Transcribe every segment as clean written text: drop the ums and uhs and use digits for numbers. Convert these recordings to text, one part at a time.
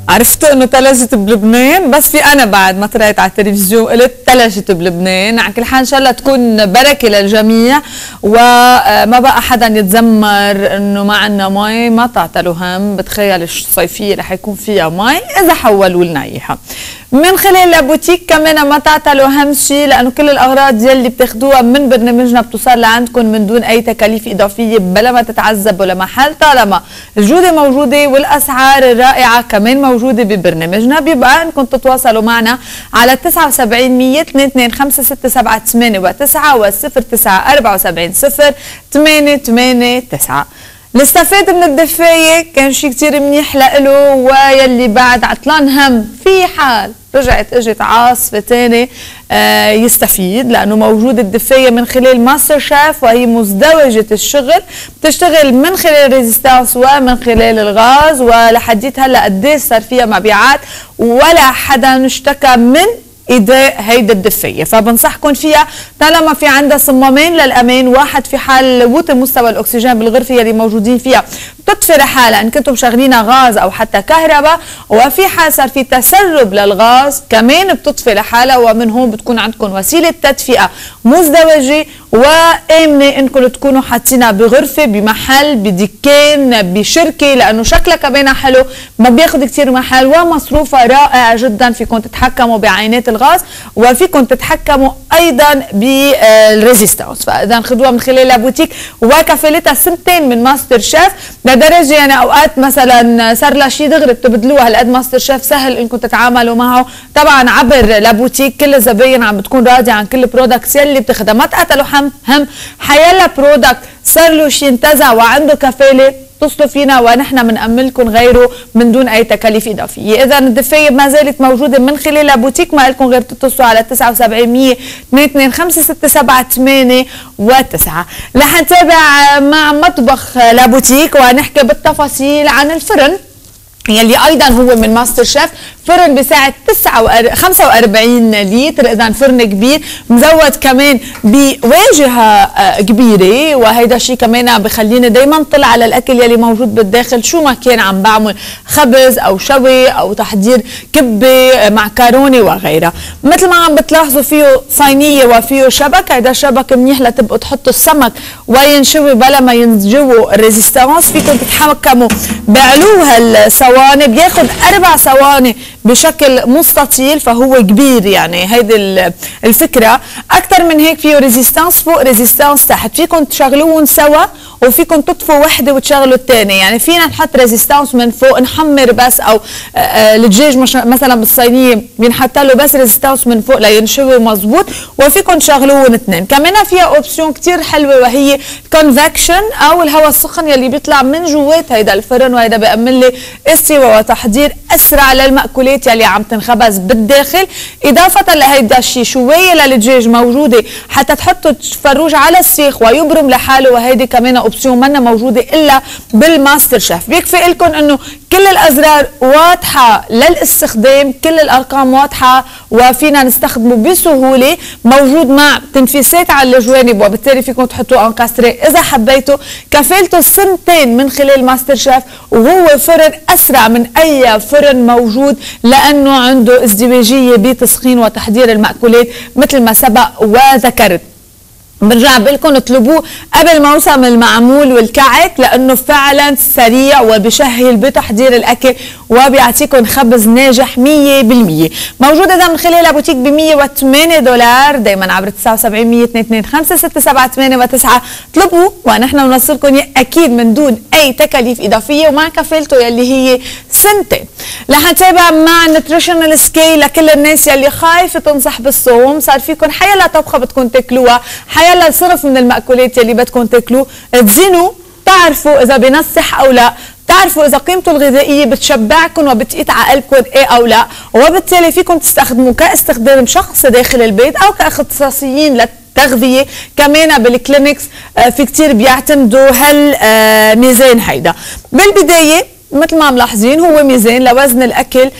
عرفتوا انه ثلجت بلبنان، بس في انا بعد ما طلعت على التلفزيون قلت ثلجت بلبنان. على كل حال ان شاء الله تكون بركه للجميع، وما بقى حدا يتذمر انه ما عندنا مي. ما تعتلوا هم، بتخيل الصيفيه رح يكون فيها مي اذا حولوا لنا اياها. من خلال البوتيك كمان ما تعتلوا هم شيء، لانه كل الاغراض يلي بتاخذوها من برنامجنا بتوصل لعندكم من دون اي تكاليف اضافيه، بلا ما تتعذبوا لمحل، طالما الجوده موجوده والاسعار الرائعه كمان موجوده ببرنامجنا. بيبقى انكم تتواصلوا معنا على 79 100 225 678 و9 و09 74 0 889. الاستفادة من الدفاية كان شيء كتير منيح لإله، ويلي بعد عطلان هم في حال رجعت اجت عاصفة تاني يستفيد، لأنه موجود الدفاية من خلال ماستر شيف، وهي مزدوجة الشغل، بتشتغل من خلال ريزيستانس ومن خلال الغاز. ولحديت هلا قديش صار فيها مبيعات ولا حدا اشتكى من ايداء هيدا الدفايه، فبنصحكم فيها طالما في عندها صمامين للامان، واحد في حال وطي مستوى الاكسجين بالغرفه اللي موجودين فيها بتطفي لحالها ان كنتم شغلينها غاز او حتى كهرباء، وفي حال صار في تسرب للغاز كمان بتطفي لحالها، ومن هون بتكون عندكم وسيله تدفئه مزدوجه وامنه انكم تكونوا حاطينها بغرفه بمحل بدكان بشركه، لانه شكلها كمان حلو، ما بياخذ كثير محل، ومصروفها رائع جدا. فيكم تتحكموا بعينات الغاز، وفيكم تتحكموا ايضا بالريزيستانس، فاذا خذوها من خلال البوتيك، وكفالتها سنتين من ماستر شيف، لدرجه يعني اوقات مثلا صار لها شيء دغري بتبدلوها. هالقد ماستر شيف سهل انكم تتعاملوا معه. طبعا عبر لابوتيك كل الزباين عم بتكون راضيه عن كل برودكتس يلي بتاخذها، ما تقتلوا هم حيلا برودكت صار له شيء انتزع وعنده كفاله اتصلوا فينا ونحن بنأمن لكم غيره من دون اي تكاليف اضافيه. اذا الدفايه ما زالت موجوده من خلال البوتيك، ما لكم غير تتصلوا على 79 100 225 678 و9. رح نتابع مع مطبخ لابوتيك ونحكي بالتفاصيل عن الفرن يلي ايضا هو من ماستر شيف. فرن بسعه 45 لتر، اذا فرن كبير مزود كمان بواجهه كبيره، وهيدا الشيء كمان بخليني دائما طلع على الاكل يلي موجود بالداخل، شو ما كان عم بعمل خبز او شوي او تحضير كبه معكرونه وغيرها. مثل ما عم بتلاحظوا فيه صينيه وفيه شبك، هيدا الشبك منيح لتبقوا تحطوا السمك وينشوي بلا ما ينجوا الريزيستانس. فيكم تتحكموا بعلو هالصواني، بياخذ 4 صواني بشكل مستطيل، فهو كبير يعني هيدي الفكره. اكثر من هيك فيه ريزيستانس فوق ريزيستانس تحت، فيكم تشغلوهم سوا وفيكم تطفوا وحده وتشغلوا الثانيه. يعني فينا نحط ريزيستانس من فوق نحمر بس، او الدجاج مثلا بالصينيه بينحط له بس ريزيستانس من فوق لينشوي مزبوط، وفيكم تشغلوهم اثنين. كمان فيها اوبسيون كثير حلوه وهي كونفكشن او الهواء السخن يلي بيطلع من جوات هيدا الفرن، وهيدا بيأمن لي استواء وتحضير اسرع للمأكولات يلي عم تنخبز بالداخل. اضافه لهيدا الشيء شويه للدجاج موجوده حتى تحطوا الفروج على السيخ ويبرم لحاله، وهيدي كمان اوبسيون منا موجوده الا بالماستر شيف. بيكفي لكم انه كل الازرار واضحه للاستخدام، كل الارقام واضحه وفينا نستخدمه بسهوله، موجود مع تنفيسات على الجوانب، وبالتالي فيكم تحطوه انكاستري اذا حبيتوا. كفالته سنتين من خلال ماستر شيف، وهو فرن اسرع من اي فرن موجود لانه عنده ازدواجيه بتسخين وتحضير المأكولات مثل ما سبق وذكرت. برجع بقلكم اطلبوه قبل موسم المعمول والكعك، لانه فعلا سريع وبشهل بتحضير الاكل وبيعطيكم خبز ناجح 100%. موجود اذا من خلال بوتيك ب 108 دولار، دائما عبر 79 100 225 678 و9. اطلبوه ونحن بنوصلكم اكيد من دون اي تكاليف اضافيه ومع كفالته يلي هي سنتين. رح نتابع مع نيوتريشنال سكيل لكل الناس يلي خايفه تنصح بالصوم. صار فيكم حيلا طبخه بدكم تاكلوها، يلا صرف من المأكولات يلي بدكم تاكلوه، تزينوا تعرفوا اذا بنصح او لا، تعرفوا اذا قيمته الغذائيه بتشبعكم وبتقيت على قلبكم ايه او لا، وبالتالي فيكم تستخدموه كاستخدام شخصي داخل البيت او كاختصاصيين للتغذيه. كمان بالكلينكس في كتير بيعتمدوا هالميزان هيدا. بالبدايه مثل ما ملاحظين هو ميزان لوزن الاكل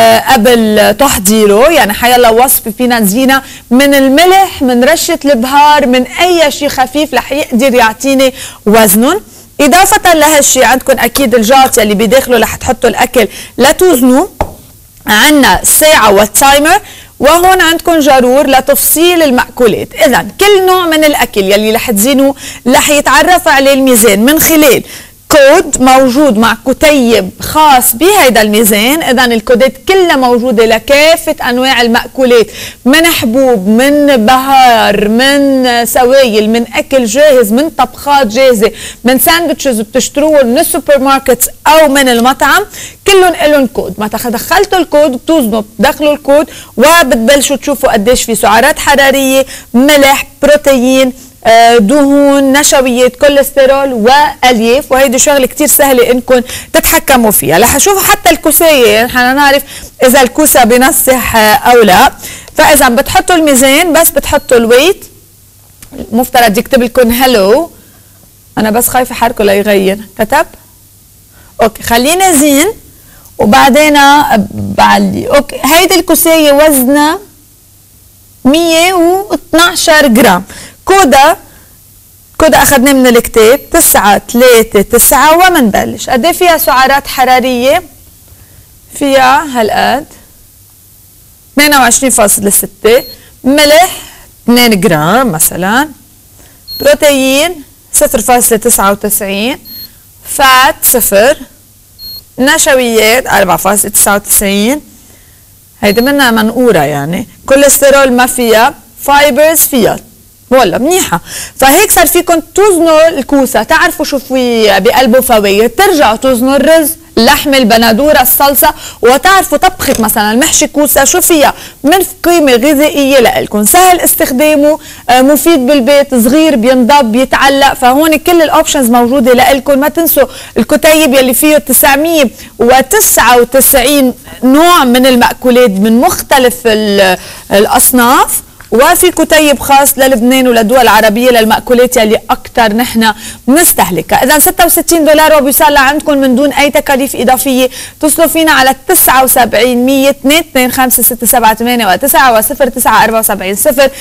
قبل تحضيره، يعني حيلا وصفه فينا نزينها من الملح، من رشه البهار، من اي شيء خفيف رح يقدر يعطيني وزنهم. اضافه لهالشيء عندكم اكيد الجاط يلي بداخله رح تحطوا الاكل لتوزنوه، عندنا الساعة والتايمر، وهون عندكم جرور لتفصيل المأكولات. إذا كل نوع من الأكل يلي رح تزينوه رح يتعرف عليه الميزان من خلال كود موجود مع كتيب خاص بهيدا الميزان. إذا الكودات كلها موجودة لكافة أنواع المأكولات، من حبوب، من بهار، من سوائل، من أكل جاهز، من طبخات جاهزة، من ساندويتشز بتشتروه من السوبر ماركت أو من المطعم، كلهم لهم كود. ما دخلتوا الكود بتوزنوا، بتدخلوا الكود وبتبلشوا تشوفوا قديش في سعرات حرارية، ملح، بروتين، دهون، نشويات، كوليسترول والياف. وهيدي شغله كتير سهله انكم تتحكموا فيها. رح اشوف حتى الكوسايه، نحن نعرف اذا الكوسه بنصح او لا. فاذا بتحطوا الميزان بس بتحطوا الويت، مفترض يكتب لكم هلو، انا بس خايفه حركه ليغير. كتب اوكي، خلينا زين وبعدين بعلي. اوكي، هيدي الكوسايه وزنها 112 جرام. كودا اخذناه من الكتاب 939 ومنبلش. قد ايه فيها سعرات حراريه؟ فيها هالقد 22.6، ملح 2 جرام مثلا، بروتين 0.99، فات 0، نشويات 4.99، هيدي منها منقوره يعني، كوليسترول ما فيها، فايبرز فيها، والله منيحه. فهيك صار فيكم توزنوا الكوسه، تعرفوا شو في بقلبه فوايد، ترجعوا توزنوا الرز، اللحمه، البندوره، الصلصه، وتعرفوا طبخه مثلا المحشي كوسه شو فيها من قيمه غذائيه لإلكم. سهل استخدامه، مفيد بالبيت، صغير، بينضب، بيتعلق. فهون كل الاوبشنز موجوده لإلكم. ما تنسوا الكتيب يلي فيه 999 نوع من المأكولات من مختلف الاصناف، وفي كتيب خاص للبنان وللدول العربية للمأكولات يلي أكتر نحن بنستهلكها. إذا $66 وبيوصل لعندكم من دون أي تكاليف إضافية. اتصلوا فينا على 79 100 225 678 و9 و0974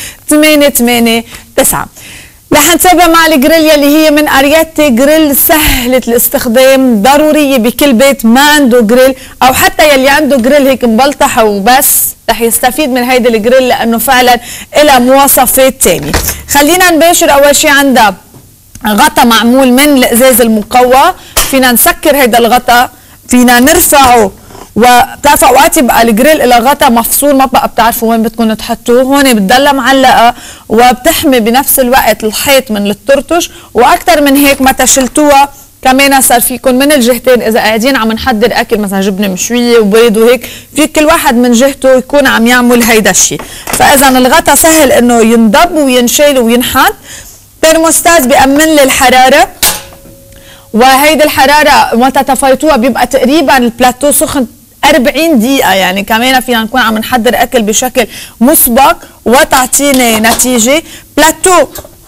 0889. رح نتابع مع الجريل يلي هي من ارياتي، جريل سهلة الاستخدام، ضرورية بكل بيت ما عنده جريل، او حتى يلي عنده جريل هيك مبلطحة وبس رح يستفيد من هيدا الجريل لانه فعلا لها مواصفات تانية. خلينا نباشر. اول شي عندها غطا معمول من الازاز المقوى، فينا نسكر هيدا الغطا، فينا نرفعه، وبتعرفوا اوقات يبقى الجريل الى غطا مفصول ما بقى بتعرفوا وين بدكم تحطوه. هون بتضلها معلقه وبتحمي بنفس الوقت الحيط من الترتش. واكثر من هيك متى شلتوها كمان صار فيكم من الجهتين، اذا قاعدين عم نحضر اكل مثلا جبنه مشويه وبيض وهيك، في كل واحد من جهته يكون عم يعمل هيدا الشيء. فاذا الغطا سهل انه ينضب وينشال وينحط. ترموستات بيأمن لي الحراره، وهيدي الحراره متى طفيتوها بيبقى تقريبا البلاتو سخن 40 دقيقة، يعني كمان فينا نكون عم نحضر أكل بشكل مسبق وتعطيني نتيجة. بلاتو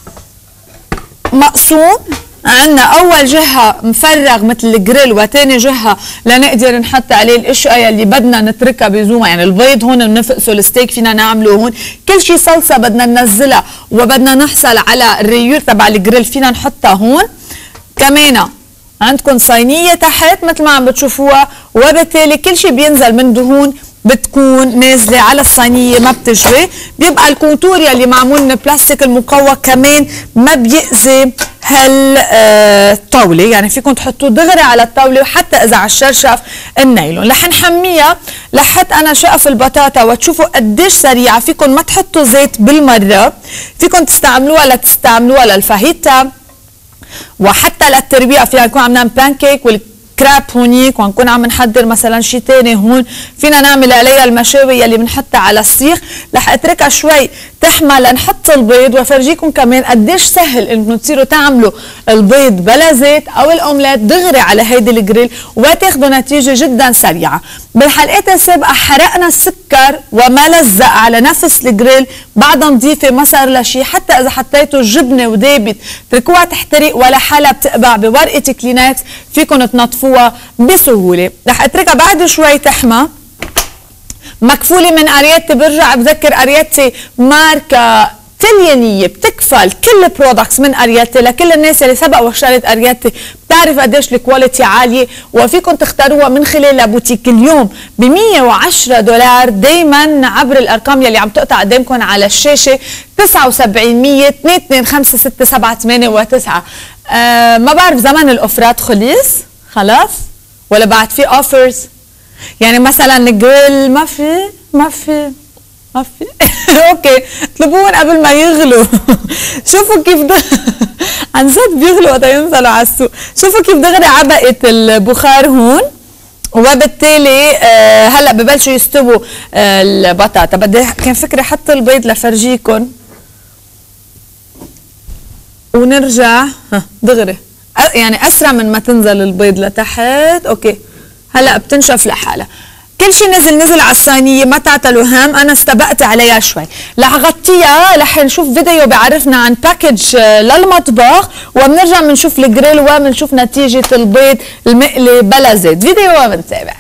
مقسوم، عندنا أول جهة مفرغ مثل الجريل، وتاني جهة لنقدر نحط عليه الأشياء يلي بدنا نتركها بزومة. يعني البيض هون بنفقسه، الستيك فينا نعمله هون، كل شيء صلصة بدنا ننزلها وبدنا نحصل على الريور تبع الجريل فينا نحطها هون. كمان عندكم صينية تحت مثل ما عم بتشوفوها، وبالتالي كل شيء بينزل من دهون بتكون نازلة على الصينية ما بتجري. بيبقى الكونتور يلي معمول من البلاستيك المقوى كمان ما بيأذي هالطاولة، يعني فيكم تحطوه دغري على الطاولة، وحتى إذا على الشرشف النايلون. رح نحميها، لحط أنا شقف البطاطا وتشوفوا قديش سريعة. فيكم ما تحطوا زيت بالمرة، فيكم تستعملوها للفاهيتا، وحتى للتربية فينا نكون عم نعمل بانكيك والكراب هونيك، ونكون عم نحضر مثلا شيء ثاني هون، فينا نعمل عليها المشاوي يلي بنحطها على السيخ. رح اتركها شوي تحمى لنحط البيض، وافرجيكم كمان قديش سهل انكم تصيروا تعملوا البيض بلا زيت او الاومليت دغري على هيدي الجريل وتاخذوا نتيجه جدا سريعه. بالحلقات السابقه حرقنا السكر وما لزق على نفس الجريل، بعدها نضيفه ما صار لها شيء. حتى اذا حطيتوا الجبنه ودابت تركوها تحترق ولا حالها بتقبع بورقه كلينكس، فيكم تنظفوها بسهوله. رح اتركها بعد شوي تحمى. مكفوله من ارياتي، برجع بذكر ارياتي ماركه تليانية بتكفل كل البرودكتس من ارياتي لكل الناس اللي سبق واشترت ارياتي، بتعرف قديش الكواليتي عالية، وفيكم تختاروها من خلال بوتيك اليوم ب $110 دايما عبر الارقام يلي عم تقطع قدامكم على الشاشة 7900 225 6789 ما بعرف زمن الاوفرات خلاص ولا بعد في اوفرز؟ يعني مثلا الجريل ما في اوكي اطلبوهم قبل ما يغلوا شوفوا كيف عن جد بيغلوا وقت ينزلوا على السوق. شوفوا كيف دغري عبقت البخار هون، وبالتالي هلا ببلشوا يستووا البطاطا. بدي كان فكري احط البيض لفرجيكم ونرجع دغري يعني اسرع من ما تنزل البيض لتحت. اوكي هلا بتنشف لحالها. كل شيء نزل على الصينيه، ما تعتلوا هم، انا استبقت عليها شوي. رح اغطيها، رح نشوف فيديو بيعرفنا عن باكج للمطبخ، وبنرجع بنشوف الجريل وبنشوف نتيجه البيض المقلي بلا زيت. فيديو وبنتابع.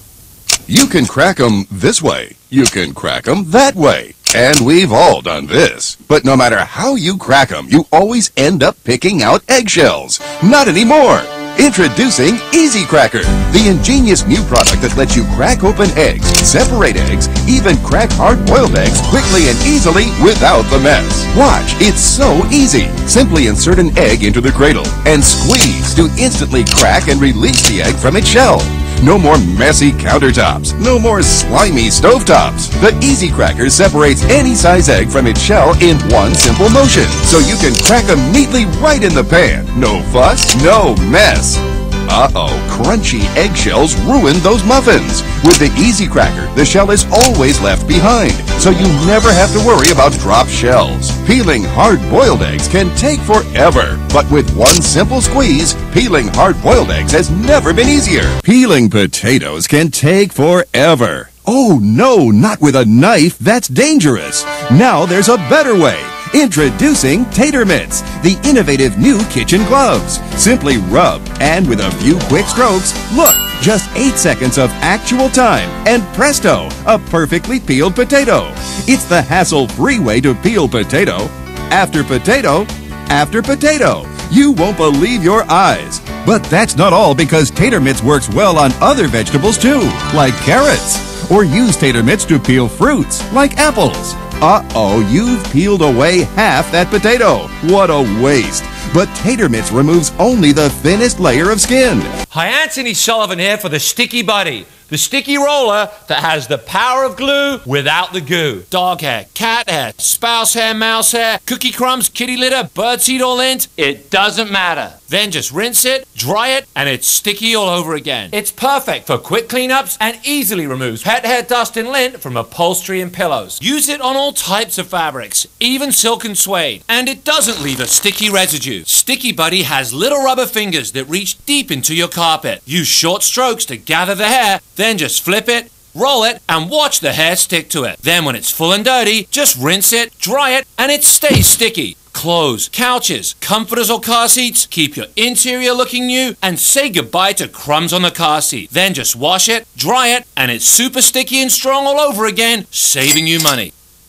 You can crack 'em this way. You can crack 'em that way. And we've all done this. But no matter how you crack 'em, you always end up picking out eggshells. Not anymore. Introducing Easy Cracker, the ingenious new product that lets you crack open eggs, separate eggs, even crack hard-boiled eggs quickly and easily without the mess. Watch, it's so easy. Simply insert an egg into the cradle and squeeze to instantly crack and release the egg from its shell. No more messy countertops. No more slimy stovetops. The Easy Cracker separates any size egg from its shell in one simple motion, so you can crack them neatly right in the pan. No fuss, no mess. Uh-oh, crunchy eggshells ruin those muffins. With the Easy Cracker, the shell is always left behind, so you never have to worry about dropped shells. Peeling hard-boiled eggs can take forever, but with one simple squeeze, peeling hard-boiled eggs has never been easier. Peeling potatoes can take forever. Oh no, not with a knife, that's dangerous. Now there's a better way. Introducing Tater Mitts, the innovative new kitchen gloves. Simply rub, and with a few quick strokes, look, just 8 seconds of actual time, and presto, a perfectly peeled potato. It's the hassle-free way to peel potato after potato after potato. You won't believe your eyes. But that's not all, because Tater Mitts works well on other vegetables too, like carrots. Or use Tater Mitts to peel fruits, like apples. Uh-oh, you've peeled away half that potato. What a waste. But Tater Mitts removes only the thinnest layer of skin. Hi, Anthony Sullivan here for the Sticky Buddy, the sticky roller that has the power of glue without the goo. Dog hair, cat hair, spouse hair, mouse hair, cookie crumbs, kitty litter, birdseed or lint, it doesn't matter. Then just rinse it, dry it, and it's sticky all over again. It's perfect for quick cleanups and easily removes pet hair, dust, and lint from upholstery and pillows. Use it on all types of fabrics, even silk and suede, and it doesn't leave a sticky residue. Sticky Buddy has little rubber fingers that reach deep into your carpet. Use short strokes to gather the hair, then just flip it, roll it, and watch the hair stick to it. Then when it's full and dirty, just rinse it, dry it, and it stays sticky. Clothes, couches, comforters or car seats, keep your interior looking new, and say goodbye to crumbs on the car seat. Then just wash it, dry it, and it's super sticky and strong all over again, saving you money.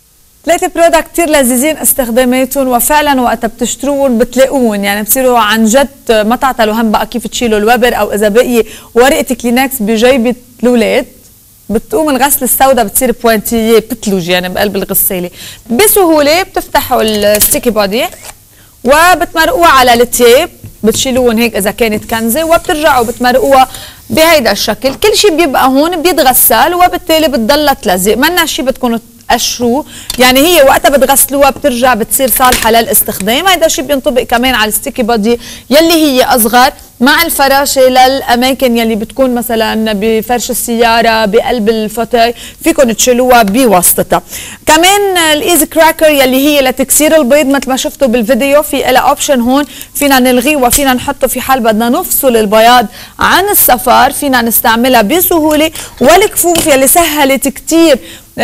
3 برودكت كتير لذيذين استخداماتهم، وفعلا وقتها بتشتروهم بتلاقوهم، يعني بصيروا عن جد ما تعتلوا هم بقى كيف تشيلوا الوبر، او اذا بقي ورقه كلينكس بجيبه الاولاد بتقوم الغسل السوداء بتصير بوانتيه بتتلج يعني بقلب الغساله بسهوله. بتفتحوا الستيكي بودي وبتمرقوها على التيب، بتشيلوهم هيك اذا كانت كنزه، وبترجعوا بتمرقوها بهيدا الشكل. كل شيء بيبقى هون بيتغسل، وبالتالي بتضلها تلزق، منا شيء بدكم تقشروه، يعني هي وقتها بتغسلوها بترجع بتصير صالحه للاستخدام. هيدا الشيء بينطبق كمان على الستيكي بودي يلي هي اصغر، مع الفراشه للاماكن يلي بتكون مثلا بفرش السياره بقلب الفوتاي، فيكم تشيلوها بواسطتها. كمان الايزي كراكر يلي هي لتكسير البيض، مثل ما شفتوا بالفيديو في لها اوبشن هون، فينا نلغيه وفينا نحطه في حال بدنا نفصل البياض عن الصفار، فينا نستعملها بسهوله. والكفوف يلي سهلت كتير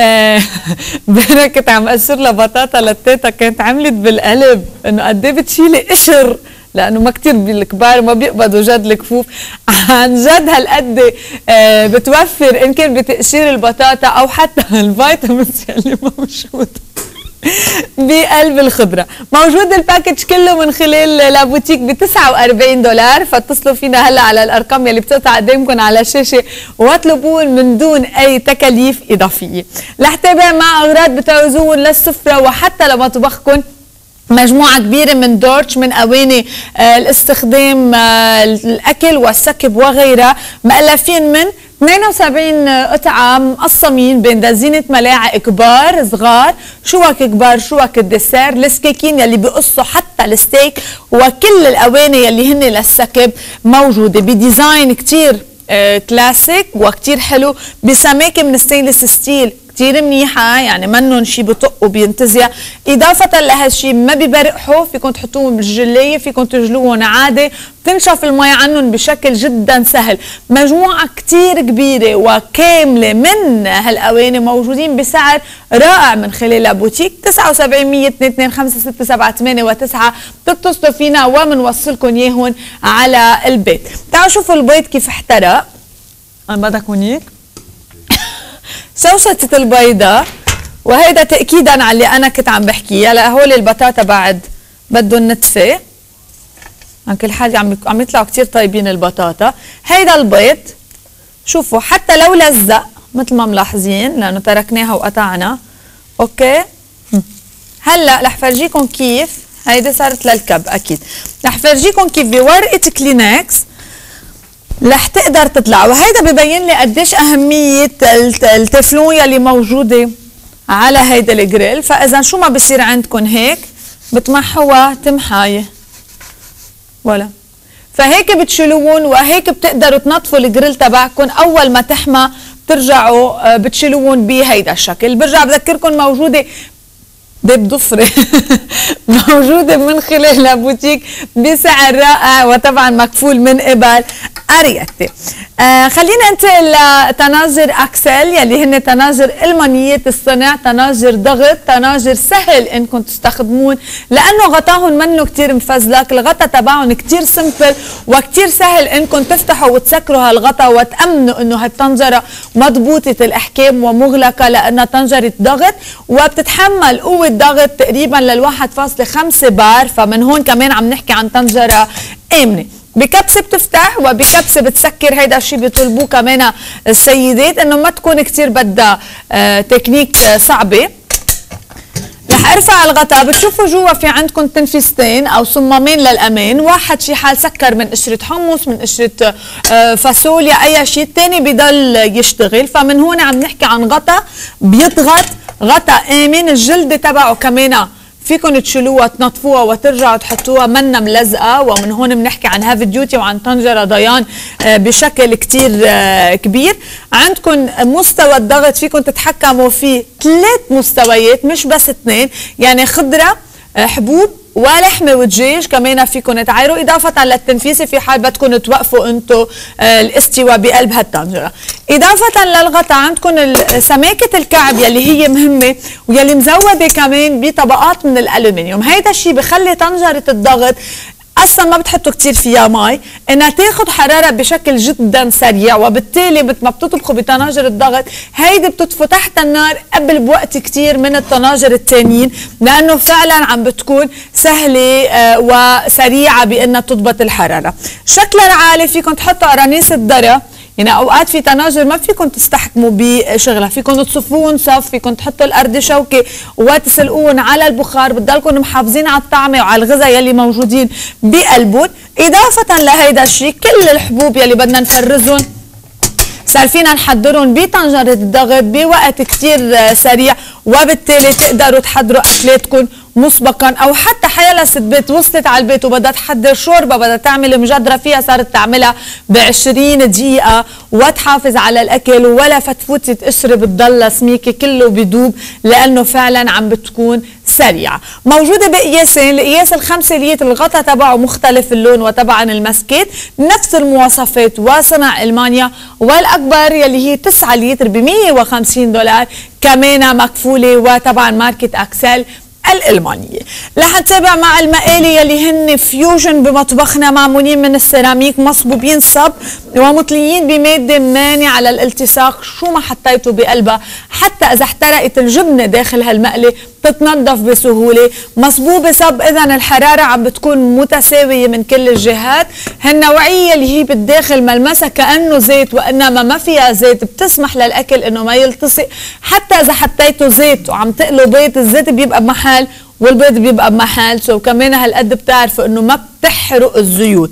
انا كنت عم اقشر لها بطاطا للتيتا، كانت عملت بالقلب انه قد ايه بتشيلي قشر، لانه ما كتير بالكبار ما بيقبضوا جد الكفوف. عن جد هالقد بتوفر ان كان بتقشير البطاطا او حتى الفيتامينز اللي موجوده. بقلب الخضرة. موجود الباكج كله من خلال لابوتيك ب $49، فاتصلوا فينا هلا على الارقام يلي بتقطع قدامكم على الشاشة واطلبون من دون اي تكاليف اضافية. رح تابع مع اغراض بتعوزون للسفرة وحتى لمطبخكم مجموعة كبيرة من دورتش، من أواني الاستخدام الأكل والسكب وغيرها، مؤلفين من 72 قطعة مقسمين بين دزينة ملاعق كبار صغار، شوك كبار، شوك الدسير، السكاكين يلي بيقصوا حتى الستيك، وكل الأواني يلي هن للسكب موجودة بديزاين كتير كلاسيك وكتير حلو، بسماكة من ستينلس ستيل كتير منيحة، يعني منن شي بطق وبينتزع. إضافة لهالشي ما ببرقحوا، فيكم تحطوهم بالجلاية، فيكم تجلوهم عادي، بتنشف المي عنهم بشكل جدا سهل. مجموعة كتير كبيرة وكاملة من هالأواني موجودين بسعر رائع من خلال بوتيك. 7900 225 678 و9 بتتصلوا فينا ومنوصلكم ياهن على البيت. تعالوا شوفوا البيض كيف احترق. أنا بدكم هيك شوشة البيضة، وهيدا تأكيدا على اللي أنا كنت عم بحكيه. هلا هول البطاطا بعد بدهم نتفة، عن كل حال عم يطلعوا كتير طيبين البطاطا. هيدا البيض شوفوا حتى لو لزق مثل ما ملاحظين لأنه تركناها وقطعنا. أوكي هلا رح فرجيكم كيف هيدي صارت للكب. أكيد رح فرجيكم كيف بورقة كلينكس رح تقدر تطلع، وهيدا ببين لي قديش أهمية التeflon يلي موجودة على هيدا الجريل. فإذا شو ما بصير عندكم هيك بتمحوها تمحاية ولا، فهيك بتشيلوهم وهيك بتقدروا تنظفوا الجريل تبعكم. أول ما تحمى بترجعوا بتشيلوهم بهيدا الشكل. برجع بذكركم موجودة بيب ضفري موجودة من خلال بوتيك بسعر رائع وطبعا مكفول من قبل أريتي. خلينا ننتقل لتناجر أكسل يلي هن تناجر المانية الصنع، تناجر ضغط، تناجر سهل انكم تستخدمون لأنه غطاهم منه كتير مفزلك. الغطا تبعهم كتير سمبل وكتير سهل انكم تفتحوا وتسكروا هالغطا وتأمنوا انه هالطنجرة مضبوطة الأحكام ومغلقة لأنها طنجرة ضغط وبتتحمل قوة ضغط تقريبا لل1.5 بار. فمن هون كمان عم نحكي عن طنجرة آمنة. بكبسة بتفتح وبكبسة بتسكر. هيدا الشيء بيطلبوه كمان السيدات انه ما تكون كتير بدها تكنيك صعبة. رح ارفع الغطاء. بتشوفوا جوا في عندكم تنفيستين او صمامين للامان، واحد شي حال سكر من قشرة حمص، من قشرة فاصوليا، اي شيء، الثاني بضل يشتغل. فمن هون عم نحكي عن غطاء بيضغط، غطاء امن. الجلدة تبعه كمان فيكم تشيلوها تنظفوها وترجعوا تحطوها منا ملزقه. ومن هون بنحكي عن هافي ديوتي وعن طنجره ضيان بشكل كتير كبير. عندكم مستوى الضغط فيكم تتحكموا فيه 3 مستويات مش بس 2، يعني خضره، حبوب ولحمه ودجاج كمان فيكم تعايروا، اضافه للتنفيسه في حال بدكم توقفوا انتم الاستواء بقلب هالطنجره. اضافه للغطاء عندكم سماكه الكعب يلي هي مهمه ويلي مزوده كمان بطبقات من الالومنيوم. هيدا الشيء بخلي طنجره الضغط اصلا ما بتحطوا كتير فيها مي انها تاخذ حراره بشكل جدا سريع، وبالتالي ما بتطبخوا بطناجر الضغط هيدي بتطفوا تحت النار قبل بوقت كتير من الطناجر التانيين، لانه فعلا عم بتكون سهله وسريعه بانها تضبط الحراره. شكلها عالي، فيكم تحطوا قرانيس الذره، يعني اوقات في طناجر ما فيكم تستحكموا بشغلها، فيكم تصفوهم صف، فيكم تحطوا الارض شوكه وتسلقوهم على البخار، بتضلكم محافظين على الطعمه وعلى الغذاء يلي موجودين بقلبهم. اضافه لهيدا الشيء كل الحبوب يلي بدنا نفرزهم صار فينا نحضرهم بطنجره الضغط بوقت كتير سريع، وبالتالي تقدروا تحضروا اكلاتكم مسبقا. او حتى حيلا ست بيت وصلت على البيت وبدها تحضر شوربه، بدها تعمل مجدره فيها، صارت تعملها ب20 دقيقه وتحافظ على الاكل ولا فتفوتة قشره بتضلها سميكه، كله بدوب لانه فعلا عم بتكون سريعه. موجوده بقياسين، القياس ال5 لتر الغطاء تبعه مختلف اللون وطبعا المسكات نفس المواصفات وصنع المانيا، والاكبر يلي هي 9 لتر ب$150 كمان مكفوله وطبعا ماركه اكسل الألمانية. رح نتابع مع المقالي يلي هن فيوجن بمطبخنا، معمولين من السيراميك، مصبوبين صب ومطليين بمادة مانعة للالتصاق. شو ما حطيته بقلبها حتى إذا احترقت الجبنة داخل هالمقلة بتتنظف بسهولة. مصبوبة صب، إذن الحرارة عم بتكون متساوية من كل الجهات. هالنوعية اللي هي بالداخل ملمسها كأنه زيت وإنما ما فيها زيت، بتسمح للأكل إنه ما يلتصق. حتى إذا حطيته زيت وعم تقلوا بيض، الزيت بيبقى بمحل والبيض بيبقى بمحل، وكمان هالقد بتعرفوا انه ما بتحرق الزيوت.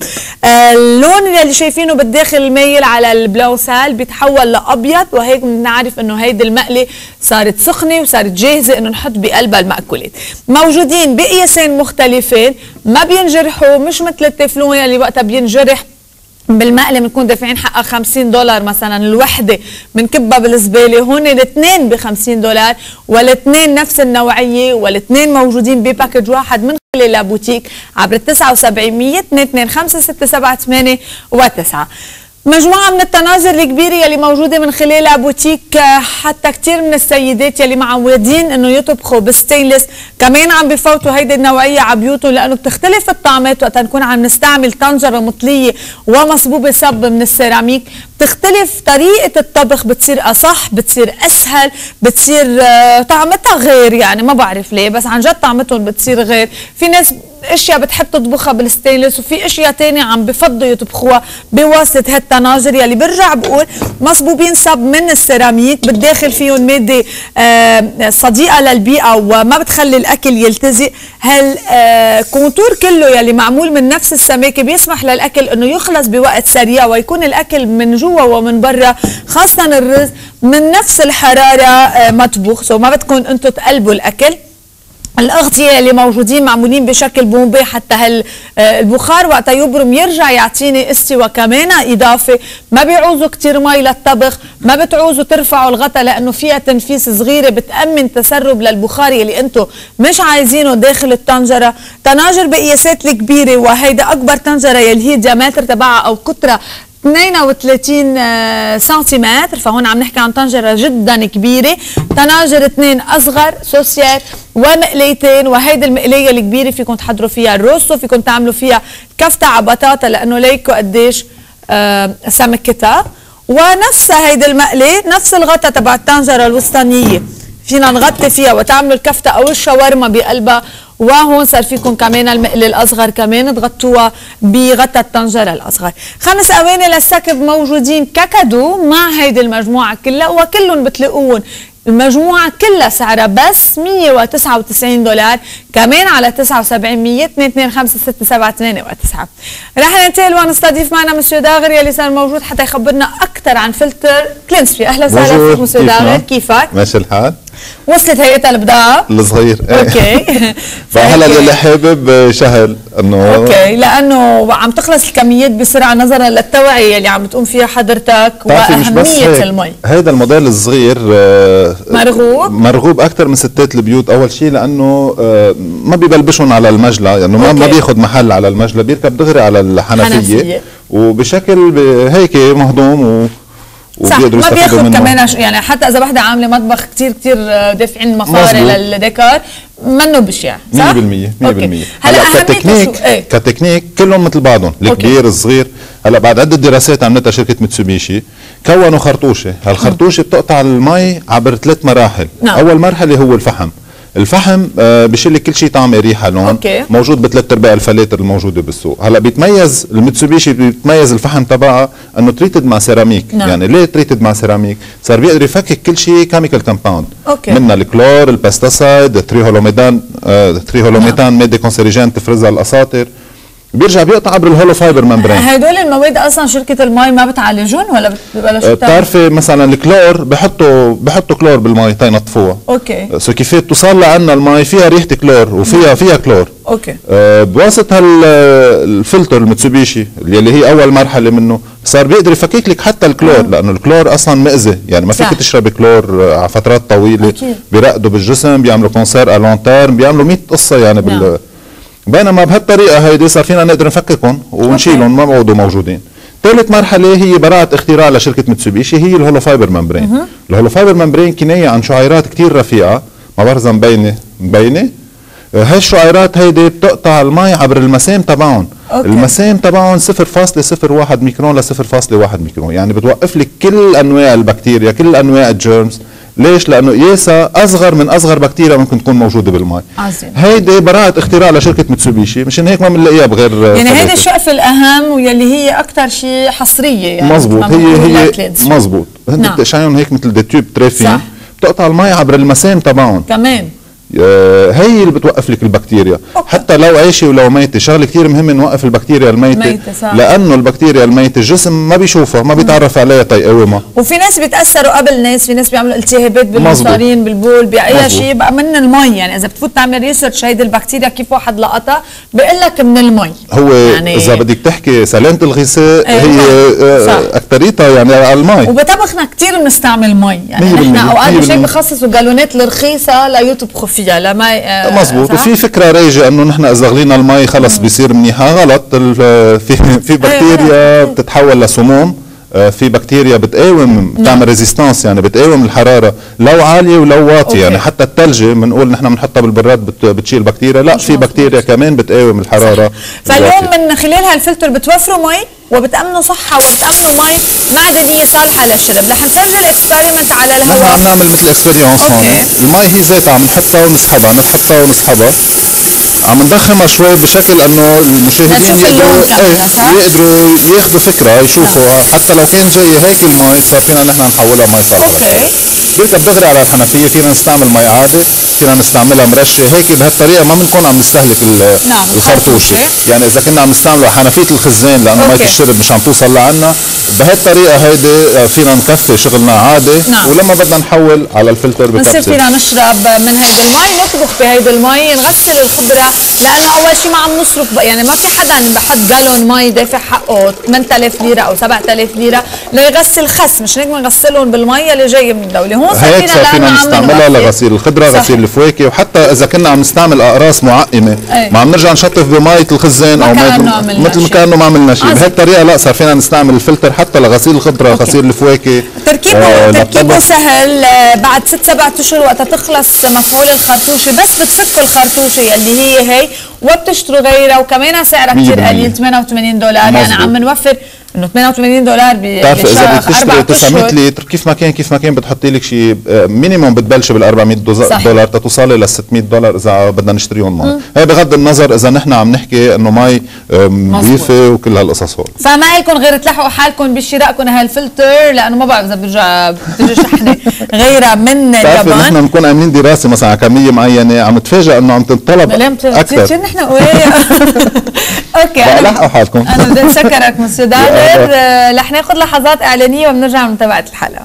اللون اللي شايفينه بالداخل المايل على البلاو سال بيتحول لابيض، وهيك بنعرف انه هيدي المقله صارت سخنه وصارت جاهزه انه نحط بقلبها المأكولات. موجودين بقياسين مختلفين، ما بينجرحوا، مش مثل التeflon اللي وقتها بينجرح بالمقلة بنكون دافعين حقها $50 مثلا الوحدة بنكبها بالزبالة. هون الاثنين ب$50 والاثنين نفس النوعية، والاثنين موجودين بباكج واحد من خلال لابوتيك عبر 7900 225 678 و9. مجموعة من التناظر الكبيرة يلي موجودة من خلالها بوتيك، حتى كتير من السيدات يلي معودين انه يطبخوا بالستينلس كمان عم بفوتوا هيدي النوعية على بيوتهم، لانه بتختلف الطعمات وقت نكون عم نستعمل طنجرة مطلية ومصبوبة صب من السيراميك. بتختلف طريقة الطبخ، بتصير أصح، بتصير أسهل، بتصير طعمتها غير، يعني ما بعرف ليه بس عن جد طعمتهم بتصير غير. في ناس اشياء بتحب تطبخها بالستينلس، وفي اشياء تانية عم بفضلوا يطبخوها بواسطة هالتناجر يلي برجع بقول مصبوبين صب من السيراميك. بالداخل فيهم مادة صديقة للبيئة وما بتخلي الاكل يلتزق. هالكونتور كله يلي معمول من نفس السماكة بيسمح للاكل انه يخلص بوقت سريع، ويكون الاكل من جوا ومن برا، خاصة الرز من نفس الحرارة مطبوخ، ما بدكم انتم تقلبوا الاكل. الأغطية اللي موجودين معمولين بشكل بومبي حتى البخار وقتا يبرم يرجع يعطيني استوى كمان إضافة. ما بيعوزوا كتير مي للطبخ، ما بتعوزوا ترفعوا الغطا لأنه فيها تنفيس صغيرة بتأمن تسرب للبخار اللي انتم مش عايزينه داخل الطنجرة. طناجر بقياسات الكبيرة، وهيدا أكبر طنجرة يلي هي ديامتر تبعها أو قطرة 32 سنتيمتر، فهون عم نحكي عن طنجرة جدا كبيرة. طناجر 2 أصغر سوسيات ومقليتين، وهيدي المقلية الكبيرة فيكم تحضروا فيها الروستو، فيكم تعملوا فيها كفتة على بطاطا لأنه ليكوا قديش سمكتها. ونفسها هيدي المقلة نفس الغطا تبع الطنجرة الوسطانية فينا نغطي فيها وتعملوا الكفتة أو الشاورما بقلبها. وهون صار فيكم كمان المقلة الأصغر كمان تغطوها بغطا الطنجرة الأصغر. 5 أواني للسكب موجودين ككادو مع هيدي المجموعة كلها، وكلهم بتلاقوهم المجموعة كلها سعرها بس $199 كمان على 7900 225 678 و9. رح ننتقل ونستضيف معنا مسيو داغر يلي صار موجود حتى يخبرنا أكثر عن فلتر كلينسفي. أهلا وسهلا فيك مسيو داغر، كيفك؟ ماشي الحال؟ وصلت هيئتها البضاعة؟ الصغير اوكي. فهلا اللي حابب سهل انه اوكي، لانه عم تخلص الكميات بسرعه نظرا للتوعيه اللي عم تقوم فيها حضرتك واهميه المي. هيدا الموديل الصغير مرغوب اكثر من ستات البيوت. اول شيء لانه ما ببلبشهم على المجلة، يعني ما بياخذ محل على المجلة، بيركب دغري على الحنفيه وبشكل هيك مهضوم صح. ما بياخذ كمان يعني حتى اذا وحده عامله مطبخ كتير دافعين مصاري للديكور منه بشع، صح؟ 100%. هلا كتكنيك كلهم مثل بعضهم، الكبير الصغير. هلا بعد عده دراسات عملتها شركه ميتسوبيشي كونوا خرطوشه، هالخرطوشه بتقطع المي عبر 3 مراحل. نعم. اول مرحله هو الفحم بشيل لك كل شيء طعمه ريحه لون. موجود بثلاث ارباع الفلاتر الموجوده بالسوق. هلا بيتميز الميتسوبيشي، بيتميز الفحم تبعها انه تريتد مع سيراميك. نعم. يعني ليه تريتد مع سيراميك؟ صار بيقدر يفكك كل شيء كيميكال كومباوند، منها الكلور، البستسايد، التريهولوميثان نعم. ماده كونسيريجين تفرزها الاساطر، بيرجع بيقطع عبر الهولو فايبر ممبرين. هدول المواد اصلا شركه المي ما بتعالجون ولا شو بتعرفي؟ مثلا الكلور بحطوا كلور بالمي تينطفوها. اوكي. سو كيف توصل لعنا المي فيها ريحه كلور وفيها كلور. اوكي. بواسطه الفلتر الميتسوبيشي اللي هي اول مرحله منه، صار بيقدر يفكك لك حتى الكلور، لانه الكلور اصلا مأذي، يعني ما فيك تشربي كلور على فترات طويله. بيرقدوا بالجسم، بيعملوا كونسير الون تيرم، بيعملوا 100 قصه يعني بينما بهالطريقه هيدي صار فينا نقدر نفككهم ونشيلهم ما بيعودوا موجودين. ثالث مرحله هي براءه اختراع لشركه ميتسوبيشي، هي الهولو فايبر ممبرين. الهولو فايبر ممبرين كنايه عن شعيرات كثير رفيعه، ما برزة مبينه هاي الشعيرات هيدي بتقطع المي عبر المسام تبعهم. المسام تبعهم 0.01 ميكرون ل 0.1 ميكرون، يعني بتوقف لك كل انواع البكتيريا، كل انواع الجيرمز. ليش؟ لانه قياسها اصغر من اصغر بكتيريا ممكن تكون موجوده بالمي. عظيم. هيدي براءة اختراع لشركه ميتسوبيشي، مشان هيك ما بنلاقيها بغير يعني هيدي الشقفه الاهم واللي هي اكثر شيء حصريه يعني. مزبوط. هي مزبوط. هن بتقشعيهم هيك مثل دي تيوب ترافين، بتقطع المي عبر المسام تبعهم كمان. هي اللي بتوقف لك البكتيريا. حتى لو عايشه ولو ميته، شغله كثير مهمه نوقف البكتيريا الميته، لانه البكتيريا الميته الجسم ما بيشوفها، ما بيتعرف عليها تيقاومها. وفي ناس بيتاثروا قبل ناس، في ناس بيعملوا التهابات بالمصارين بالبول باي شيء بقى من المي. يعني اذا بتفوت تعمل ريسيرش هيدي البكتيريا كيف واحد لقطها بيقول لك من المي. هو يعني اذا بدك تحكي سلامه الغذاء هي اكثريتها يعني على المي. وبطبخنا كثير بنستعمل مي، يعني نحن اوقات مش هيك بخصصوا جالونات الرخيصه ليطبخوا فيها لمي. مزبوط. وفي فكره رايجه انه نحن اذا غلينا المي خلص بيصير منيحه. غلط. في بكتيريا بتتحول لسموم، في بكتيريا بتقاوم، بتعمل ريزيستانس، يعني بتقاوم الحراره لو عاليه ولو واطيه. يعني حتى الثلجه بنقول نحن بنحطها بالبراد بتشيل بكتيريا، لا في بكتيريا كمان بتقاوم الحراره. فاليوم من خلال هالفلتر بتوفروا مي وبتامنوا صحه وبتامنوا مي معدنيه صالحه للشرب. رح نسجل اكسبيرمنت على الهواء. نحن عم نعمل مثل اكسبيرينس هون. المي هي ذاتها عم نحطها ونسحبها، نحطها ونسحبها، عم ندخمها شوي بشكل انه المشاهدين يقدروا ياخذوا فكره، يشوفوا حتى لو كان جاي هيك المي صار فينا نحن نحولها مي صالحه. بيركب دغري على الحنفيه. فينا نستعمل مي عادي، فينا نستعملها مرشه. هيك بهالطريقه ما بنكون عم نستهلك الخرطوشه. يعني اذا كنا عم نستعمله حنفيه الخزان لانه مي الشرب مش عم توصل لعنا، بهالطريقه هيدي فينا نكفي شغلنا عادي. ولما بدنا نحول على الفلتر بنصير فينا نشرب من هيدي المي، نطبخ بهيدي المي، نغسل الخضره، لانه اول شيء ما عم نصرف يعني ما في حدا بحط جالون مي دافع حقه 8000 ليره او 7000 ليره ليغسل خس. مش هيك بنغسلهم بالمي اللي جايه من الدوله. هون هيك صار فينا نستعملها لغسيل الخضره، غسيل الفواكه، وحتى اذا كنا عم نستعمل اقراص معقمه ما عم نرجع نشطف بميه الخزان او مثل ما كانه ما عملنا شيء. بهالطريقه لا صار فينا نستعمل الفلتر حتى لغسيل الخضره، غسيل الفواكه. تركيبه سهل. بعد 6-7 اشهر وقت تخلص مفعول الخرطوشه بس بتفكوا الخرطوشه اللي هي وبتشتروا غيرها، وكمان سعرها كثير قليل $88. يعني عم نوفر انه $88 بتعرف اذا بدك تشتري 900 لتر كيف ما كان بتحطي لك شيء مينيموم بتبلش بال $400 تتوصلي لل $600 اذا بدنا نشتريهم مي. هي بغض النظر اذا نحن عم نحكي انه مي نظيفه وكل هالقصص هول. فما لكم غير تلحقوا حالكم بشرائكم هالفلتر، لانه ما بعرف اذا بتجي شحنه غيرها من اليابان. نحن بنكون عاملين دراسه مثلا على كميه معينه، عم نتفاجئ انه عم تنطلب اكثر. نحن اوكي لحقوا حالكم. انا بدي اتشكرك مسيو دانر. رح ناخذ لحظات اعلانيه وبنرجع لمتابعه الحلقه.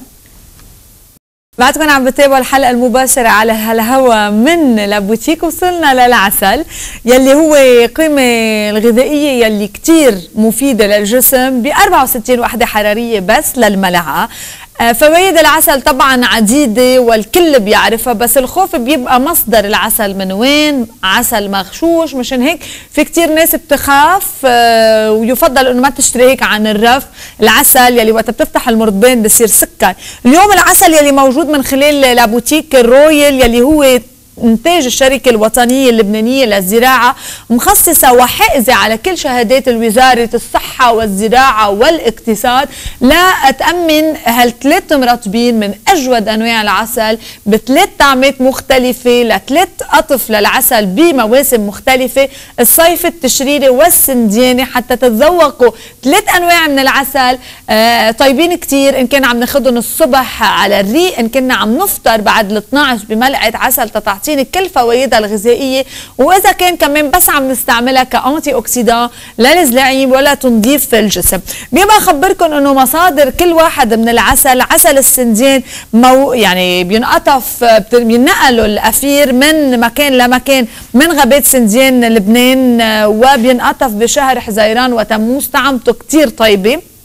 بعدكم عم بتابعوا الحلقه المباشره على الهوا من لابوتيك. وصلنا للعسل يلي هو قيمه الغذائيه يلي كتير مفيده للجسم ب 64 وحده حراريه بس للملعقه. فوائد العسل طبعا عديدة والكل بيعرفها، بس الخوف بيبقى مصدر العسل من وين؟ عسل مغشوش. مشان هيك في كتير ناس بتخاف ويفضل انه ما تشتري هيك عن الرف العسل يلي وقت بتفتح المرطبين بصير سكر. اليوم العسل يلي موجود من خلال لابوتيك الرويال يلي هو إنتاج الشركة الوطنية اللبنانية للزراعة، مخصصة وحائزة على كل شهادات وزارة الصحة والزراعة والاقتصاد لتأمن هالثلاث مرطبين من أجود أنواع العسل بثلاث طعمات مختلفة لثلاث قطف للعسل بمواسم مختلفة، الصيف التشريري والسندياني، حتى تتذوقوا ثلاث أنواع من العسل طيبين كتير. إن كان عم ناخدهم الصبح على الريق، إن كنا عم نفطر بعد ال 12 بملعقة عسل تعطيني كل فوائدها الغذائيه، واذا كان كمان بس عم نستعملها كأنتي اوكسيدان للزلاعيم ولا تنظيف الجسم. بيبقى اخبركم انه مصادر كل واحد من العسل، عسل السنديان يعني بينقطف بينقلوا الافير من مكان لمكان من غابات سنديان لبنان، وبينقطف بشهر حزيران وتموز. طعمته كتير طيبه.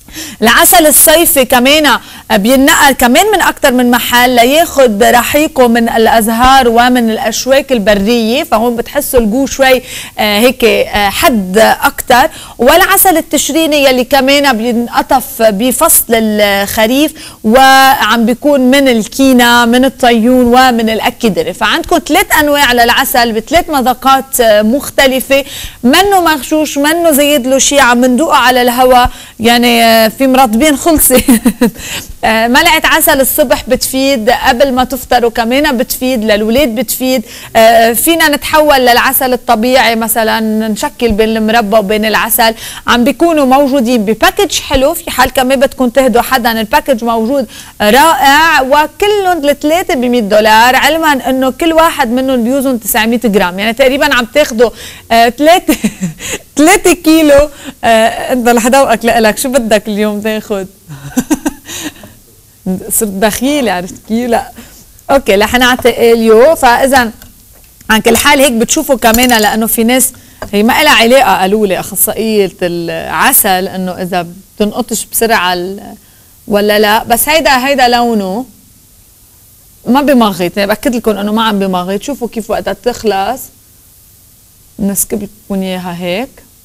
العسل الصيفي كمان بينقل كمان من اكثر من محل لياخد رحيقه من الازهار ومن الاشواك البريه، فهون بتحسوا الجو شوي هيك حد اكثر. والعسل التشريني يلي كمان بينقطف بفصل الخريف وعم بيكون من الكينا من الطيون ومن الاكيدري. فعندكم 3 انواع للعسل ب3 مذاقات مختلفه، منه مغشوش منه زايد له شيء، عم ندوقه على الهواء يعني في مرطبين خلصي. ملعقة عسل الصبح بتفيد، قبل ما تفطروا كمان بتفيد، للولاد بتفيد. فينا نتحول للعسل الطبيعي مثلا نشكل بين المربى وبين العسل، عم بيكونوا موجودين بباكج حلو. في حال كمان بدكم تهدوا حدا الباكج موجود رائع، وكلهم ال3 ب$100، علما انه كل واحد منهم بيوزن 900 جرام، يعني تقريبا عم تاخدوا 3 كيلو. انت لحدوقك لك شو بدك اليوم تاخد؟ صرت بخيلة عرفت كيف؟ لا اوكي رح نعطي اليو. فاذا عن كل حال هيك بتشوفوا كمان، لانه في ناس هي ما لها علاقه قالوا لي اخصائيه العسل انه اذا بتنقطش بسرعه ولا لا، بس هيدا لونه ما بمغط، يعني باكد لكم انه ما عم بمغط. شوفوا كيف وقتها تخلص نسكب لكم اياها هيك.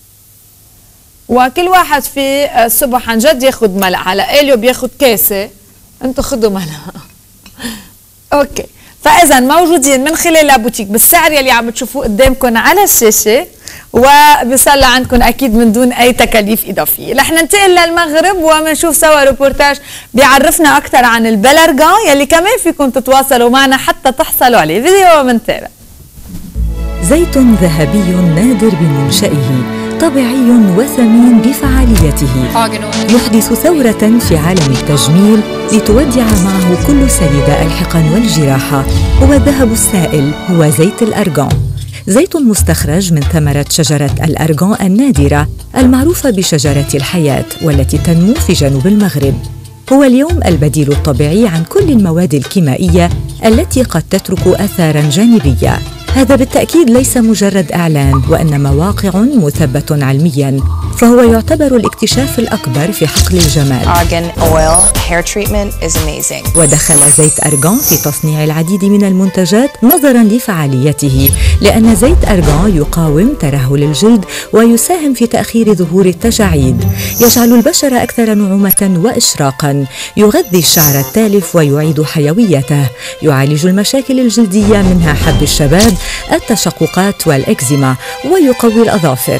وكل واحد في الصبح عن جد ياخد ملعقه، هلا اليو بياخد كاسه، انتم خدوا ملعقه. اوكي، فاذا موجودين من خلال لابوتيك بالسعر يلي عم تشوفوه قدامكم على الشاشه، وبيصل عندكم اكيد من دون اي تكاليف اضافيه. رح ننتقل للمغرب وبنشوف سوا ريبورتاج بيعرفنا اكثر عن البلرغان يلي كمان فيكم تتواصلوا معنا حتى تحصلوا عليه. فيديو ومنتابع. زيت ذهبي نادر بمنشئه، طبيعي وثمين بفعاليته، يحدث ثورة في عالم التجميل لتودع معه كل سيدة الحقن والجراحة. هو الذهب السائل، هو زيت الأرغان، زيت مستخرج من ثمرة شجرة الأرغان النادرة المعروفة بشجرة الحياة والتي تنمو في جنوب المغرب. هو اليوم البديل الطبيعي عن كل المواد الكيميائية التي قد تترك آثاراً جانبية. هذا بالتأكيد ليس مجرد إعلان، وإنما واقع مثبت علمياً، فهو يعتبر الاكتشاف الأكبر في حقل الجمال. Argan oil hair treatment is amazing. ودخل زيت أرغان في تصنيع العديد من المنتجات نظراً لفعاليته، لأن زيت أرغان يقاوم ترهل الجلد ويساهم في تأخير ظهور التجاعيد، يجعل البشرة أكثر نعومة وإشراقاً، يغذي الشعر التالف ويعيد حيويته، يعالج المشاكل الجلدية منها حب الشباب، التشققات والإكزيما، ويقوي الأظافر.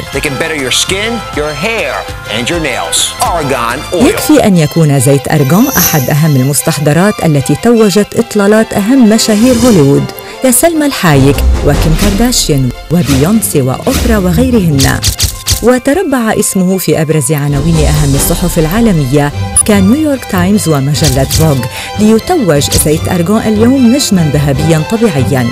يكفي أن يكون زيت أرغان أحد أهم المستحضرات التي توجت إطلالات أهم مشاهير هوليوود كسلمى الحايك وكيم كارداشيان وبيونسي وأوبرا وغيرهن. وتربع اسمه في أبرز عناوين أهم الصحف العالمية كنيويورك تايمز ومجلة فوغ، ليتوج زيت أرغان اليوم نجماً ذهبياً طبيعياً.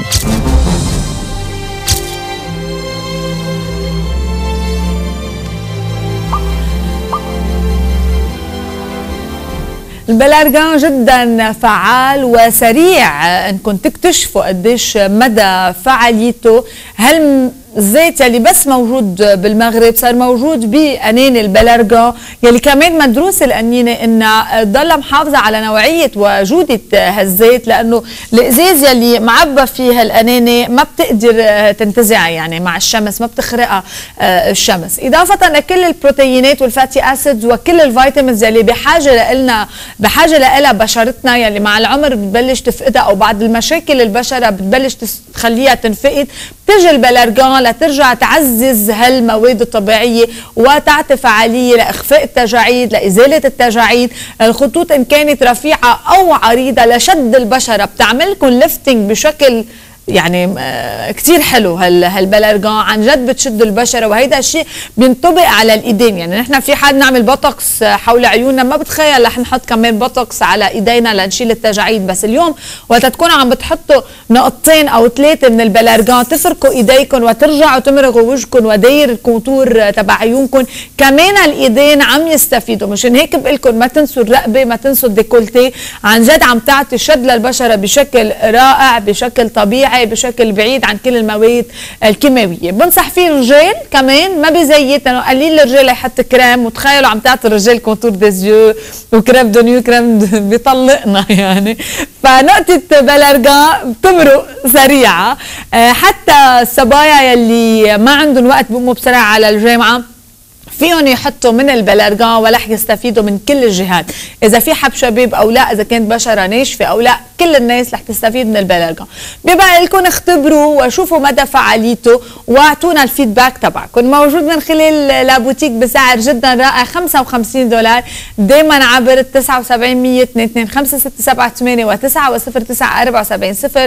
البلرغان جدا فعال وسريع انكم تكتشفوا قديش مدى فعاليته. هل الزيت يلي بس موجود بالمغرب صار موجود بأنين البلرغان يلي كمان مدروس القنينة انها تضل محافظة على نوعية وجودة هالزيت، لانه الازاز يلي معبى فيه هالقنينة ما بتقدر تنتزعها يعني مع الشمس، ما بتخرقها الشمس، اضافة لكل البروتينات والفاتي اسيدز وكل الفيتامينز يلي بحاجة لها بشرتنا، يلي مع العمر بتبلش تفقدها او بعد المشاكل البشرة بتبلش تخليها تنفقد. بتجي البلرغان لترجع تعزز هالمواد الطبيعية وتعطي فعالية لإخفاء التجاعيد، لإزالة التجاعيد، الخطوط إن كانت رفيعة أو عريضة، لشد البشرة، بتعملكم ليفتنج بشكل يعني كتير حلو. هالبلرغان عن جد بتشد البشره، وهيدا الشيء بينطبق على الايدين. يعني نحن في حال نعمل بوتوكس حول عيوننا ما بتخيل رح نحط كمان بوتوكس على ايدينا لنشيل التجاعيد، بس اليوم وقت تكونوا عم بتحطوا نقطتين او 3 من البلرغان تفركوا ايديكم وترجعوا تمرغوا وجهكم وداير الكونتور تبع عيونكم، كمان الايدين عم يستفيدوا. مشان هيك بقول لكم ما تنسوا الرقبه، ما تنسوا الديكولتي، عن جد عم تعطي شد للبشره بشكل رائع بشكل طبيعي. طبيعي بشكل بعيد عن كل المواد الكيماويه. بنصح فيه الرجال كمان ما بزيت، لانه قليل الرجال يحط كريم، وتخيلوا عم تعطي الرجال كونتور ديزيو وكريم دونيو كريم بيطلقنا يعني. فنقطه بلارجان بتمرق سريعه. حتى الصبايا يلي ما عندهم وقت بيقوموا بسرعه على الجامعه فيهم يحطوا من البلارجان ورح يستفيدوا من كل الجهات، اذا في حب شباب او لا، اذا كانت بشره ناشفه او لا، كل الناس رح تستفيد من البلارجان. بيبقى لكم اختبروا وشوفوا مدى فعاليته واعطونا الفيدباك تبعكم. موجود من خلال لابوتيك بسعر جدا رائع $55 دائما عبر 79 100 225 678 و9 و09 74 0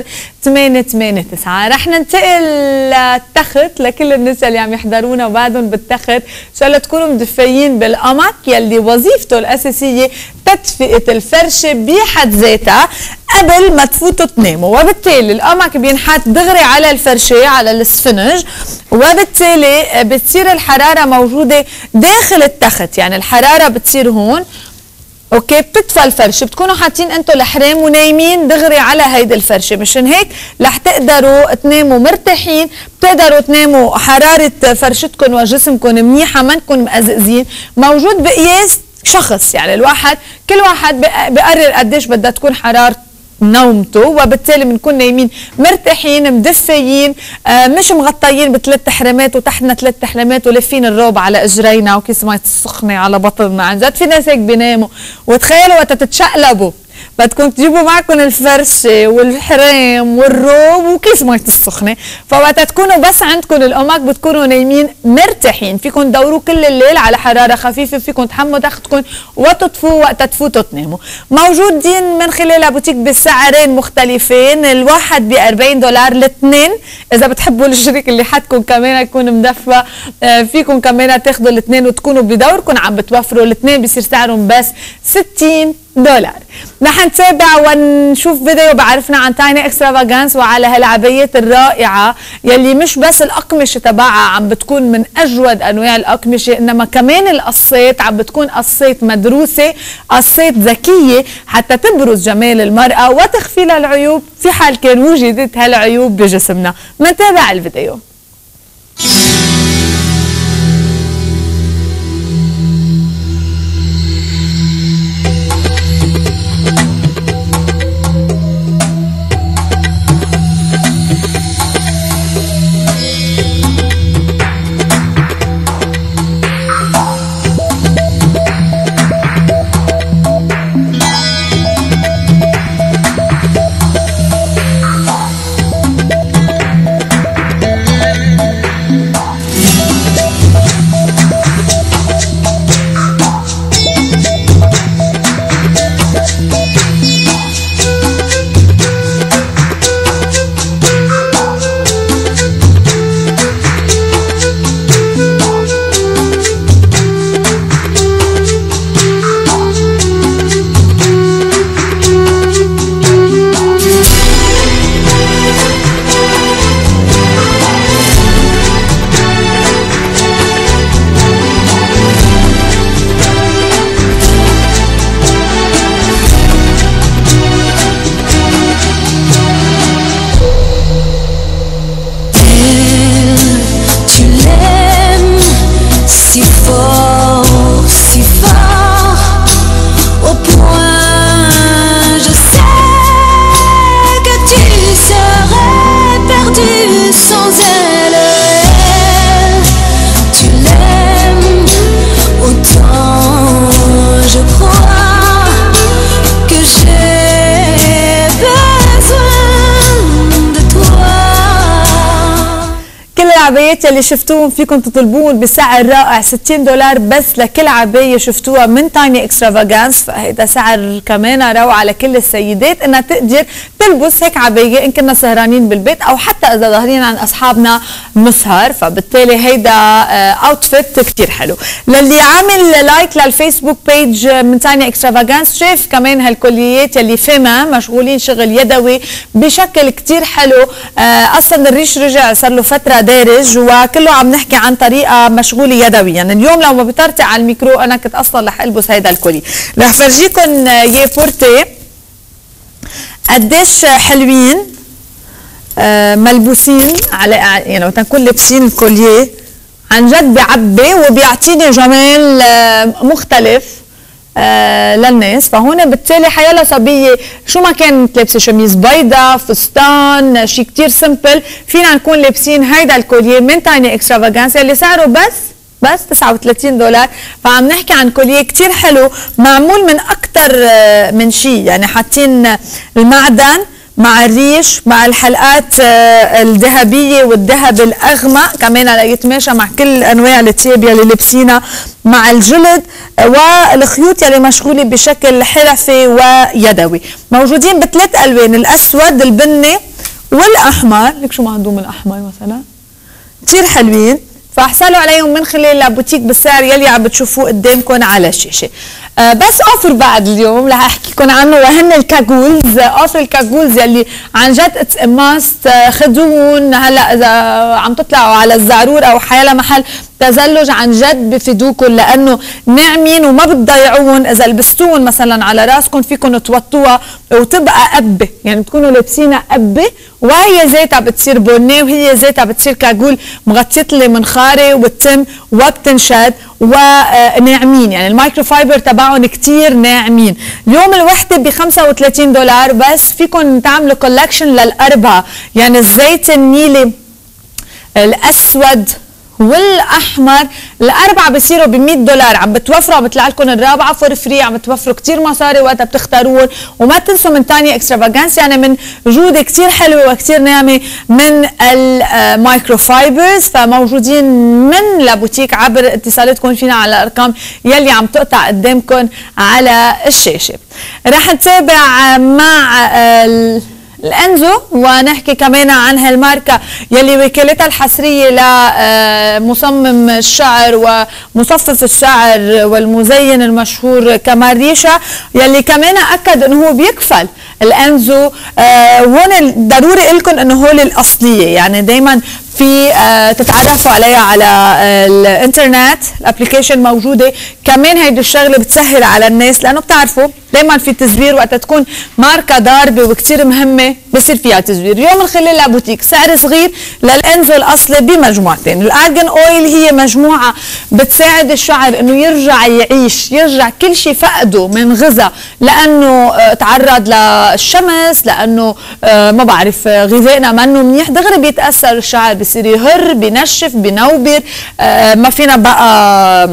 889. رح ننتقل للتخت لكل الناس اللي عم يحضرونا وبعدهم بالتخت، ان شاء الله تكونوا مدفيين بالقمك يلي وظيفته الاساسيه تدفئه الفرشه بحد ذاتها قبل ما تفوتوا تناموا، وبالتالي القمك بينحط دغري على الفرشه على الاسفنج، وبالتالي بتصير الحراره موجوده داخل التخت، يعني الحراره بتصير هون اوكي، بتدفى الفرشه، بتكونوا حاطين انتم الحرام ونايمين دغري على هيدي الفرشه، مشان هيك رح تقدروا تناموا مرتاحين، بتقدروا تناموا حراره فرشتكم وجسمكم منيحه، ما نكون مقزقزين. موجود بقياس شخص، يعني الواحد كل واحد بقرر قديش بدها تكون حرارته نومته، وبالتالي بنكون نايمين مرتاحين مدفيين، مش مغطيين بثلاث حرامات وتحتنا ثلاث حرامات ولافين الروب على اجرينا وكيس مي سخنه على بطننا. عن جد في ناس هيك بيناموا، وتخيلوا وقت تتشقلبوا بدكم تجيبوا معكم الفرشه والحرام والروب وكيس مي السخنه، فوقت تكونوا بس عندكم القمك بتكونوا نايمين مرتاحين. فيكم تدوروا كل الليل على حراره خفيفه، فيكم تحموا تختكم وتطفوا وقت تفوتوا تناموا. موجودين من خلال بوتيك بسعرين مختلفين، الواحد ب$40، الاثنين اذا بتحبوا الشريك اللي حدكم كمان يكون مدفى فيكم كمان تاخذوا الاثنين وتكونوا بدوركم عم بتوفروا الاثنين، بصير سعرهم بس $60. رح نتابع ونشوف فيديو بعرفنا عن تايني اكسترافاغانس وعلى هالعبايات الرائعه يلي مش بس الاقمشه تبعها عم بتكون من اجود انواع الاقمشه، انما كمان القصات عم بتكون قصات مدروسه، قصات ذكيه حتى تبرز جمال المراه وتخفي لها العيوب في حال كان وجدت هالعيوب بجسمنا. منتابع الفيديو. العبايات يلي شفتوهم فيكم تطلبون بسعر رائع $60 بس لكل عبايه شفتوها من تايني اكسترافاغانس، فهيدا سعر كمان روعه لكل السيدات انها تقدر تلبس هيك عبايه ان كنا سهرانين بالبيت او حتى اذا ظاهرين عن اصحابنا مسهر، فبالتالي هيدا اوتفيت كثير حلو. للي عامل لايك للفيسبوك بيج من تايني اكسترافاغانس شاف كمان هالكليات يلي فيما مشغولين شغل يدوي بشكل كثير حلو. اصلا الريش رجع صار له فتره دارج وكله عم نحكي عن طريقه مشغوله يدويا. يعني اليوم لو ما بطرتي على الميكرو انا كنت اصلا رح البس هيدا الكولي. رح فرجيكم يا بورتي قديش حلوين ملبوسين على يعني وقت نكون لابسين الكوليه عن جد بيعبي وبيعطيني جمال مختلف للناس. فهون بالتالي حيلا صبيه شو ما كانت لابسه شميز بيضاء فستان شيء كتير سمبل فينا نكون لابسين هيدا الكوليه من تايني اكسترافاغانس اللي سعره بس $39. فعم نحكي عن كوليه كتير حلو معمول من اكتر من شيء، يعني حاطين المعدن مع الريش مع الحلقات الذهبيه والذهب الاغمق كمان ليتماشى مع كل انواع الثياب يلي لابسينها مع الجلد والخيوط يلي مشغوله بشكل حرفي ويدوي. موجودين بثلاث الوان، الاسود البني والاحمر. لك شو ما عندهم الاحمر مثلا كثير حلوين، فاحصلوا عليهم من خلال بوتيك بالسعر يلي عم بتشوفوه قدامكم على الشاشه. بس اوفر بعد اليوم رح احكيكم عنه وهن الكاجولز. اوفر الكاجولز يلي عن جد اتس ماست، خدوهم هلا اذا عم تطلعوا على الزعرور او حيلا محل تزلج عن جد بفيدوكم لانه ناعمين وما بتضيعوهم. اذا لبستوهم مثلا على راسكم فيكم توطوها وتبقى قبه، يعني بتكونوا لابسينها قبه وهي ذاتها بتصير بني وهي ذاتها بتصير كاجول مغطيه المنخاري وبتتم وبتنشد وناعمين، يعني المايكرو فايبر تبعهم كتير ناعمين. اليوم الوحده ب $35 بس، فيكم تعملوا كولكشن للاربعه، يعني الزيت النيلي الاسود والاحمر الاربعه بصيروا ب $100. عم بتوفروا، عم بيطلع لكم الرابعه فور فري، عم بتوفروا كثير مصاري وقتها بتختاروهم. وما تنسوا من تاني اكسترافاغانس يعني من جوده كثير حلوه وكثير ناعمه من المايكرو فايبرز. فموجودين من لابوتيك عبر اتصالاتكم فينا على الارقام يلي عم تقطع قدامكم على الشاشه. رح نتابع مع الانزو ونحكي كمان عن هالماركه يلي وكالتها الحصريه لمصمم الشعر ومصفف الشعر والمزين المشهور كمال ريشه يلي كمان اكد انه هو بيكفل الانزو. هون ضروري لكم انه هول الاصليه، يعني دائما في تتعرفوا عليها على الانترنت، الابلكيشن موجوده كمان. هيدي الشغله بتسهل على الناس لانه بتعرفوا دائما في تزوير وقت تكون ماركه ضاربه وكثير مهمه بصير فيها تزوير. اليوم من خلال لابوتيك سعر صغير للانزو الاصلي بمجموعتين. الارجن اويل هي مجموعه بتساعد الشعر انه يرجع يعيش، يرجع كل شيء فقده من غذاء لانه تعرض للشمس، لانه ما بعرف غذائنا منه منيح، دغري بيتاثر الشعر، بصير يهر، بينشف، بينوبر، ما فينا بقى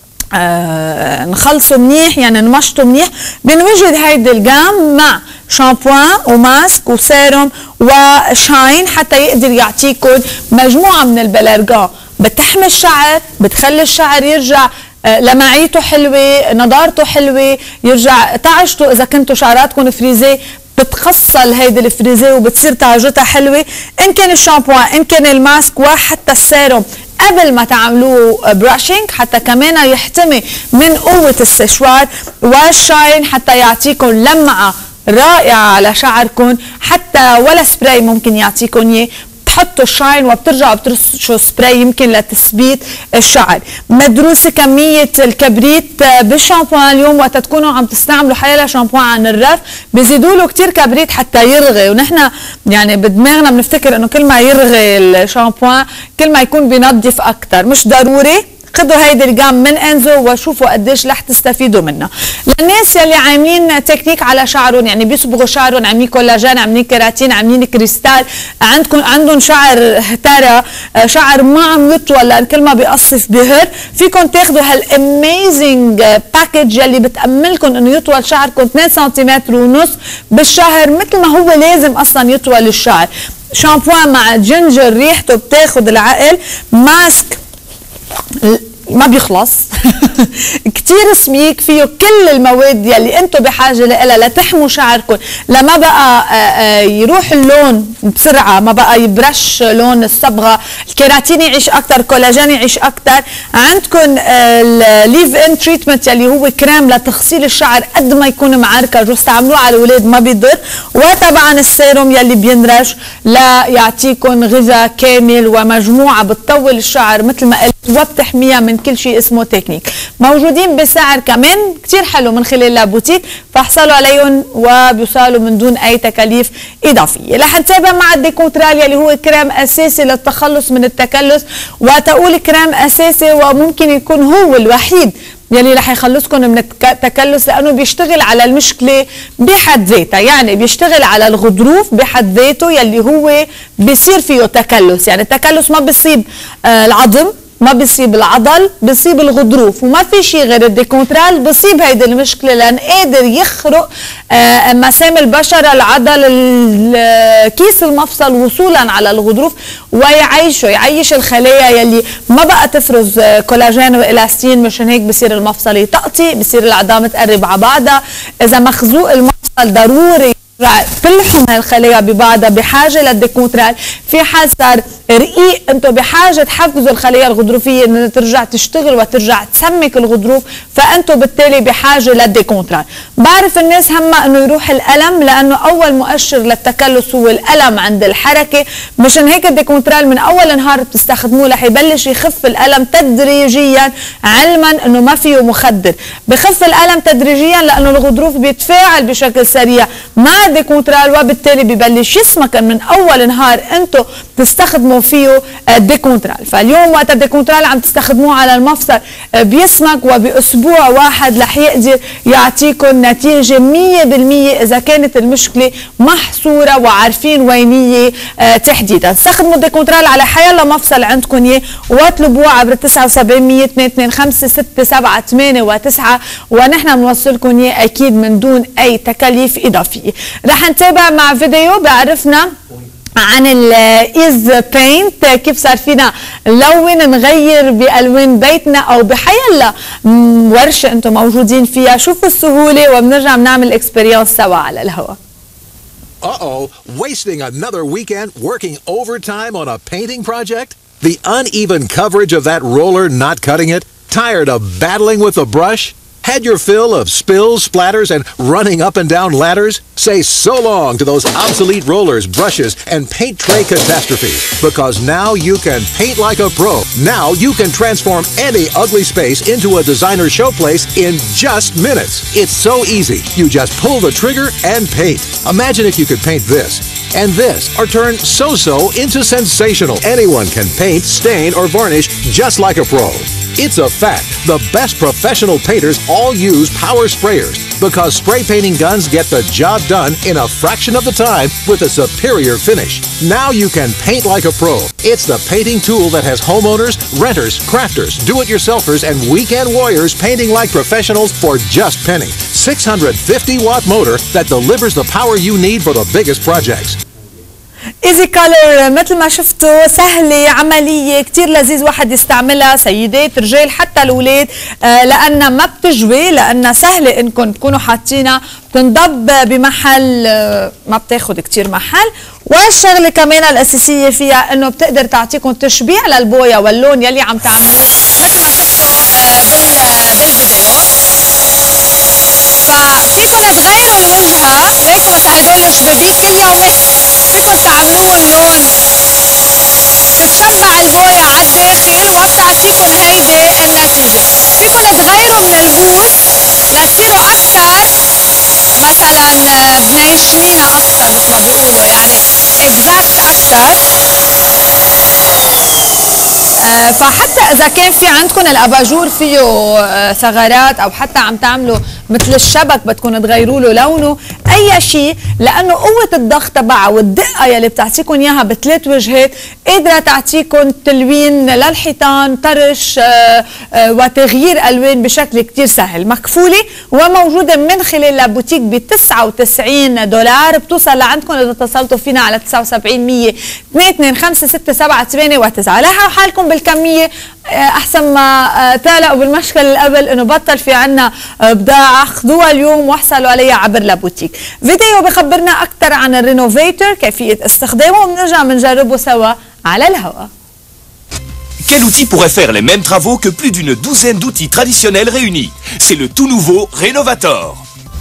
نخلصه منيح، يعني نمشطه منيح. بنوجد هيدي الجام مع شامبوان وماسك وسيروم وشاين حتى يقدر يعطيكم مجموعه من البلارجان بتحمي الشعر، بتخلي الشعر يرجع لمعيته حلوه، نضارته حلوه، يرجع تعجته اذا كنتوا شعراتكم فريزيه بتخصل هيدي الفريزيه وبتصير تعجتها حلوه. ان كان الشامبوان ان كان الماسك وحتى السيروم قبل ما تعملوه براشنج حتى كمان يحتمي من قوه السشوار، والشاين حتى يعطيكم لمعه رائعه على شعركم، حتى ولا سبراي ممكن يعطيكم اياه، بتحطوا الشاين وبترجعوا بترشوا سبراي يمكن لتثبيت الشعر. مدروسه كميه الكبريت بالشامبوان اليوم وقت تكونوا عم تستعملوا حيلا شامبوان عن الرف بيزيدوا له كثير كبريت حتى يرغي، ونحن يعني بدماغنا بنفتكر انه كل ما يرغي الشامبوان كل ما يكون بينظف اكثر. مش ضروري. خذوا هيدي الجام من انزو وشوفوا قديش رح تستفيدوا منها. للناس يلي عاملين تكنيك على شعرهم، يعني بيصبغوا شعرهم، عاملين كولاجين، عاملين كيراتين، عاملين كريستال، عندهم شعر هترى، شعر ما عم يطول لان كل ما بيقصف بهر، فيكم تاخذوا هالاميزنج باكج يلي بتاملكم انه يطول شعركم 2 سنتيمتر ونص بالشهر مثل ما هو لازم اصلا يطول الشعر. شامبوان مع جينجر ريحته بتاخذ العقل، ماسك ما بيخلص كتير سميك، فيه كل المواد يلي انتم بحاجه لها لتحموا شعركم لما بقى يروح اللون بسرعه، ما بقى يبرش لون الصبغه، الكيراتين يعيش اكثر، كولاجين يعيش اكثر. عندكم الليف ان تريتمنت يلي هو كريم لتغسيل الشعر قد ما يكون معركج واستعملوه على الاولاد ما بيضر، وطبعا السيروم يلي بينرش ليعطيكم غذاء كامل ومجموعه بتطول الشعر مثل ما قلت وبتحميها من من كل شيء اسمه تكنيك. موجودين بسعر كمان كتير حلو من خلال لابوتيك، فاحصلوا عليهم وبيوصلوا من دون اي تكاليف اضافيه. رح نتابع مع الديكونترال يلي هو كريم اساسي للتخلص من التكلس، وتقول كريم اساسي وممكن يكون هو الوحيد يلي رح يخلصكم من التكلس، لانه بيشتغل على المشكله بحد ذاتها، يعني بيشتغل على الغضروف بحد ذاته يلي هو بيصير فيه تكلس. يعني التكلس ما بيصيب العظم، ما بيصيب العضل، بيصيب الغضروف، وما في شيء غير الديكونترال بيصيب هيدي المشكله، لان قادر يخرق مسام البشره، العضل، كيس المفصل وصولا على الغضروف، يعيش الخلايا يلي ما بقى تفرز كولاجين والاستين. مشان هيك بصير المفصل يطقطق، بصير العظام تقرب على بعضها. اذا مخزوق المفصل ضروري تلحم هالخلايا ببعضها، بحاجه للديكونترال. في حال صار رقيق انتم بحاجه تحفزوا الخلايا الغضروفيه انها ترجع تشتغل وترجع تسمك الغضروف، فانتم بالتالي بحاجه للديكونترال. بعرف الناس همها انه يروح الالم، لانه اول مؤشر للتكلس هو الالم عند الحركه. مشان هيك الديكونترال من اول نهار بتستخدموه رح يبلش يخف الالم تدريجيا، علما انه ما فيه مخدر. بخف الالم تدريجيا لانه الغضروف بيتفاعل بشكل سريع مع الديكونترال، وبالتالي ببلش يسمكن من اول نهار انتم تستخدموا فيه الديكونترال. فاليوم وقت الديكونترال عم تستخدموه على المفصل بيسمك، وباسبوع واحد رح يقدر يعطيكم نتيجه 100% اذا كانت المشكله محصوره وعارفين وين هي تحديدا. استخدموا الديكونترال على حيالله مفصل عندكم اياه، واطلبوه عبر 7900 225 678 و9، ونحن بنوصلكم اياه اكيد من دون اي تكاليف اضافيه. رح نتابع مع فيديو بيعرفنا عن الايز بينت، كيف صار فينا نلون نغير بالوان بيتنا او بحيالله ورشه انتم موجودين فيها. شوفوا السهوله، وبنرجع بنعمل اكسبيرينس سوا على الهواء. Wasting another weekend working overtime on a painting project? The uneven coverage of that roller not cutting it? Tired of battling with the brush? Had your fill of spills, splatters, and running up and down ladders? Say so long to those obsolete rollers, brushes, and paint tray catastrophes, because now you can paint like a pro. Now you can transform any ugly space into a designer showplace in just minutes. It's so easy. You just pull the trigger and paint. Imagine if you could paint this and this, or turn so-so into sensational. Anyone can paint, stain, or varnish just like a pro. It's a fact. The best professional painters all use power sprayers, because spray painting guns get the job done in a fraction of the time with a superior finish. Now you can paint like a pro. It's the painting tool that has homeowners, renters, crafters, do-it-yourselfers, and weekend warriors painting like professionals for just penny. 650-watt motor that delivers the power you need for the biggest projects. ايزي كولر مثل ما شفتوا سهله، عمليه، كتير لذيذ واحد يستعملها، سيدات، رجال، حتى الاولاد، لانها ما بتجوي، لانها سهله انكم تكونوا حاطينها، بتنضب بمحل ما بتاخد كتير محل. والشغله كمان الاساسيه فيها انه بتقدر تعطيكم تشبيع للبويه واللون يلي عم تعملوه مثل ما شفتوا بالفيديو. ففيكم تغيروا الوجهه هيك، مثلا هدول الشبابيك كل يومين فيكم تعملوهم لون، بتشبع البويه على الداخل وبتعطيكم هيدي النتيجه. فيكم تغيروا من البوس لتصيروا اكثر مثلا بنيشنينه اكثر مثل ما بيقولوا، يعني اكزاكت اكثر. فحتى اذا كان في عندكم الاباجور فيه ثغرات، او حتى عم تعملوا مثل الشبك بدكم تغيروا له لونه، اي شيء، لانه قوه الضغط تبعها والدقه يلي بتعطيكم اياها بثلاث وجهات قادره تعطيكم تلوين للحيطان، طرش، وتغيير الوان بشكل كتير سهل. مكفوله وموجوده من خلال لابوتيك ب $99، بتوصل لعندكم اذا اتصلتوا فينا على 7900 225 678 و9. لاحظوا حالكم بالكميه احسن ما تعلقوا بالمشكل اللي قبل انه بطل في عنا بضاعه. خذوها اليوم واحصلوا عليها عبر لابوتيك. فيديو بخبرنا اكثر عن الرينوفيتر، كيفيه استخدامه، وبنرجع بنجربه سوا على الهواء. Quel outil pourrait faire les mêmes travaux que plus d'une douzaine d'outils traditionnels réunis? C'est le tout nouveau Rénovator.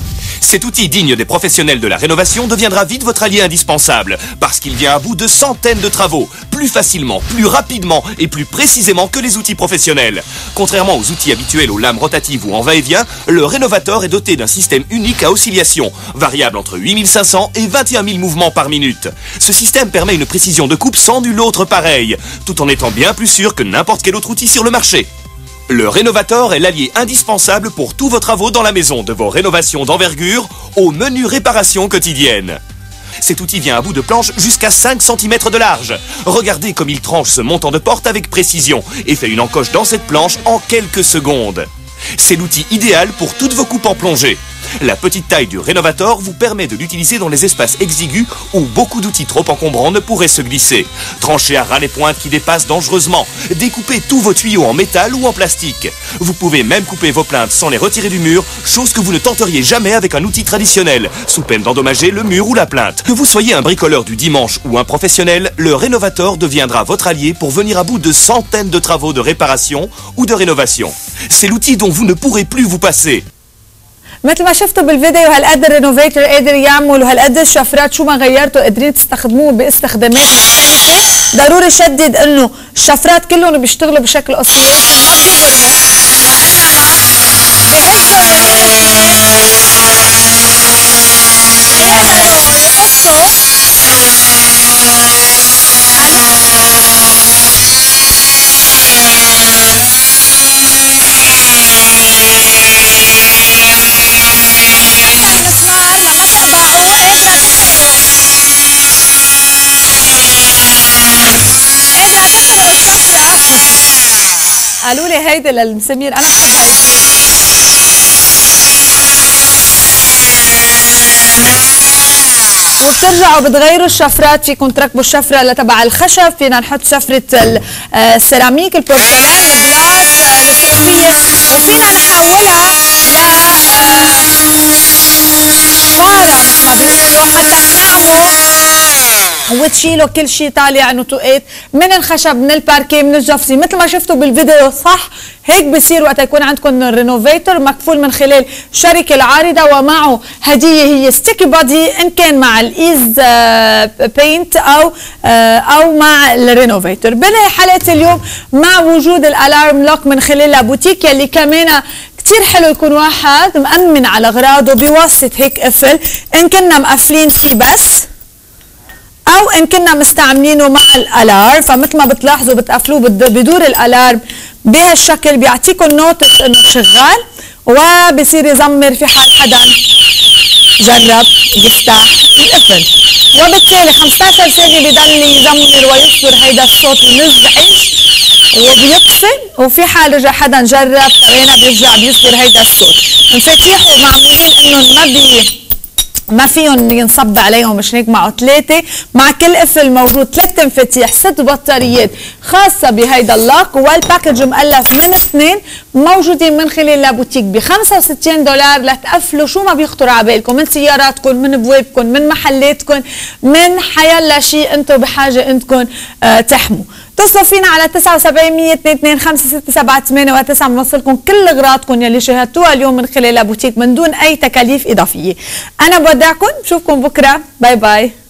Cet outil digne des professionnels de la rénovation deviendra vite votre allié indispensable parce qu'il vient à bout de centaines de travaux, plus facilement, plus rapidement et plus précisément que les outils professionnels. Contrairement aux outils habituels aux lames rotatives ou en va-et-vient, le Rénovator est doté d'un système unique à oscillation, variable entre 8500 et 21 000 mouvements par minute. Ce système permet une précision de coupe sans nul autre pareil, tout en étant bien plus sûr que n'importe quel autre outil sur le marché. Le Rénovator est l'allié indispensable pour tous vos travaux dans la maison, de vos rénovations d'envergure aux menues réparations quotidiennes. Cet outil vient à bout de planches jusqu'à 5 cm de large. Regardez comme il tranche ce montant de porte avec précision et fait une encoche dans cette planche en quelques secondes. C'est l'outil idéal pour toutes vos coupes en plongée. La petite taille du Rénovator vous permet de l'utiliser dans les espaces exigus où beaucoup d'outils trop encombrants ne pourraient se glisser. Tranchez à ras les pointes qui dépassent dangereusement. Découpez tous vos tuyaux en métal ou en plastique. Vous pouvez même couper vos plinthes sans les retirer du mur, chose que vous ne tenteriez jamais avec un outil traditionnel, sous peine d'endommager le mur ou la plinthe. Que vous soyez un bricoleur du dimanche ou un professionnel, le Rénovator deviendra votre allié pour venir à bout de centaines de travaux de réparation ou de rénovation. C'est l'outil dont vous ne pourrez plus vous passer. مثل ما شفتوا بالفيديو هالقد الرينوفيتر قادر يعمل وهالقد الشفرات شو ما غيرتوا قادرين تستخدموه باستخدامات مختلفة. ضروري شدد انه الشفرات كلهم بيشتغلوا بشكل اوسيليشن قالوا لي هيدي للمسامير انا بحبها وبترجعوا بتغيروا الشفرات. فيكم تركبوا الشفره اللي تبع الخشب، فينا نحط شفره السيراميك، البورسلان، الجلاس، الزخرفيه، وفينا نحولها فاره مثل ما بيقولوا حتى تناموا وتشيلوا كل شيء طالع نتوءات من الخشب، من الباركيه، من الجفسي، مثل ما شفتوا بالفيديو. صح هيك بصير وقت يكون عندكم الرينوفيتر مكفول من خلال شركه العارضه ومعه هديه هي ستيكي بادي، ان كان مع الايز بينت او مع الرينوفيتر. بحلقه اليوم مع وجود الالارم لوك من خلال بوتيك يلي كمان كتير حلو يكون واحد مأمن على اغراضه بواسطه هيك قفل، ان كنا مقفلين فيه بس او ان كنا مستعملينه مع الالارم. فمثل ما بتلاحظوا بتقفلوه بدور الالارم بهالشكل، بيعطيكم نوتس انه شغال وبصير يزمر في حال حدا جرب يفتح القفل، وبالتالي 15 ثانيه بضل يزمر ويصدر هيدا الصوت المزعج وبيطفي، وفي حال رجع حدا جرب كمان بيرجع بيصدر هيدا الصوت. مفاتيحه معمولين انهم ما فيهم ينصب عليهم، مش هيك معه 3 مع كل قفل موجود 3 مفاتيح، 6 بطاريات خاصة بهيدا اللوك، والباكج مؤلف من 2 موجودين من خلال لابوتيك ب $65 لتقفلوا شو ما بيخطر على بالكم من سياراتكم، من بوابكم، من محلاتكم، من حيلا شيء انتم بحاجة انكم تحموا. اتصلوا فينا على 79-122-567-8 و9 بنوصلكم كل اغراضكم يلي شاهدتوها اليوم من خلال بوتيك من دون اي تكاليف اضافيه. انا بودعكم، بشوفكم بكره، باي باي.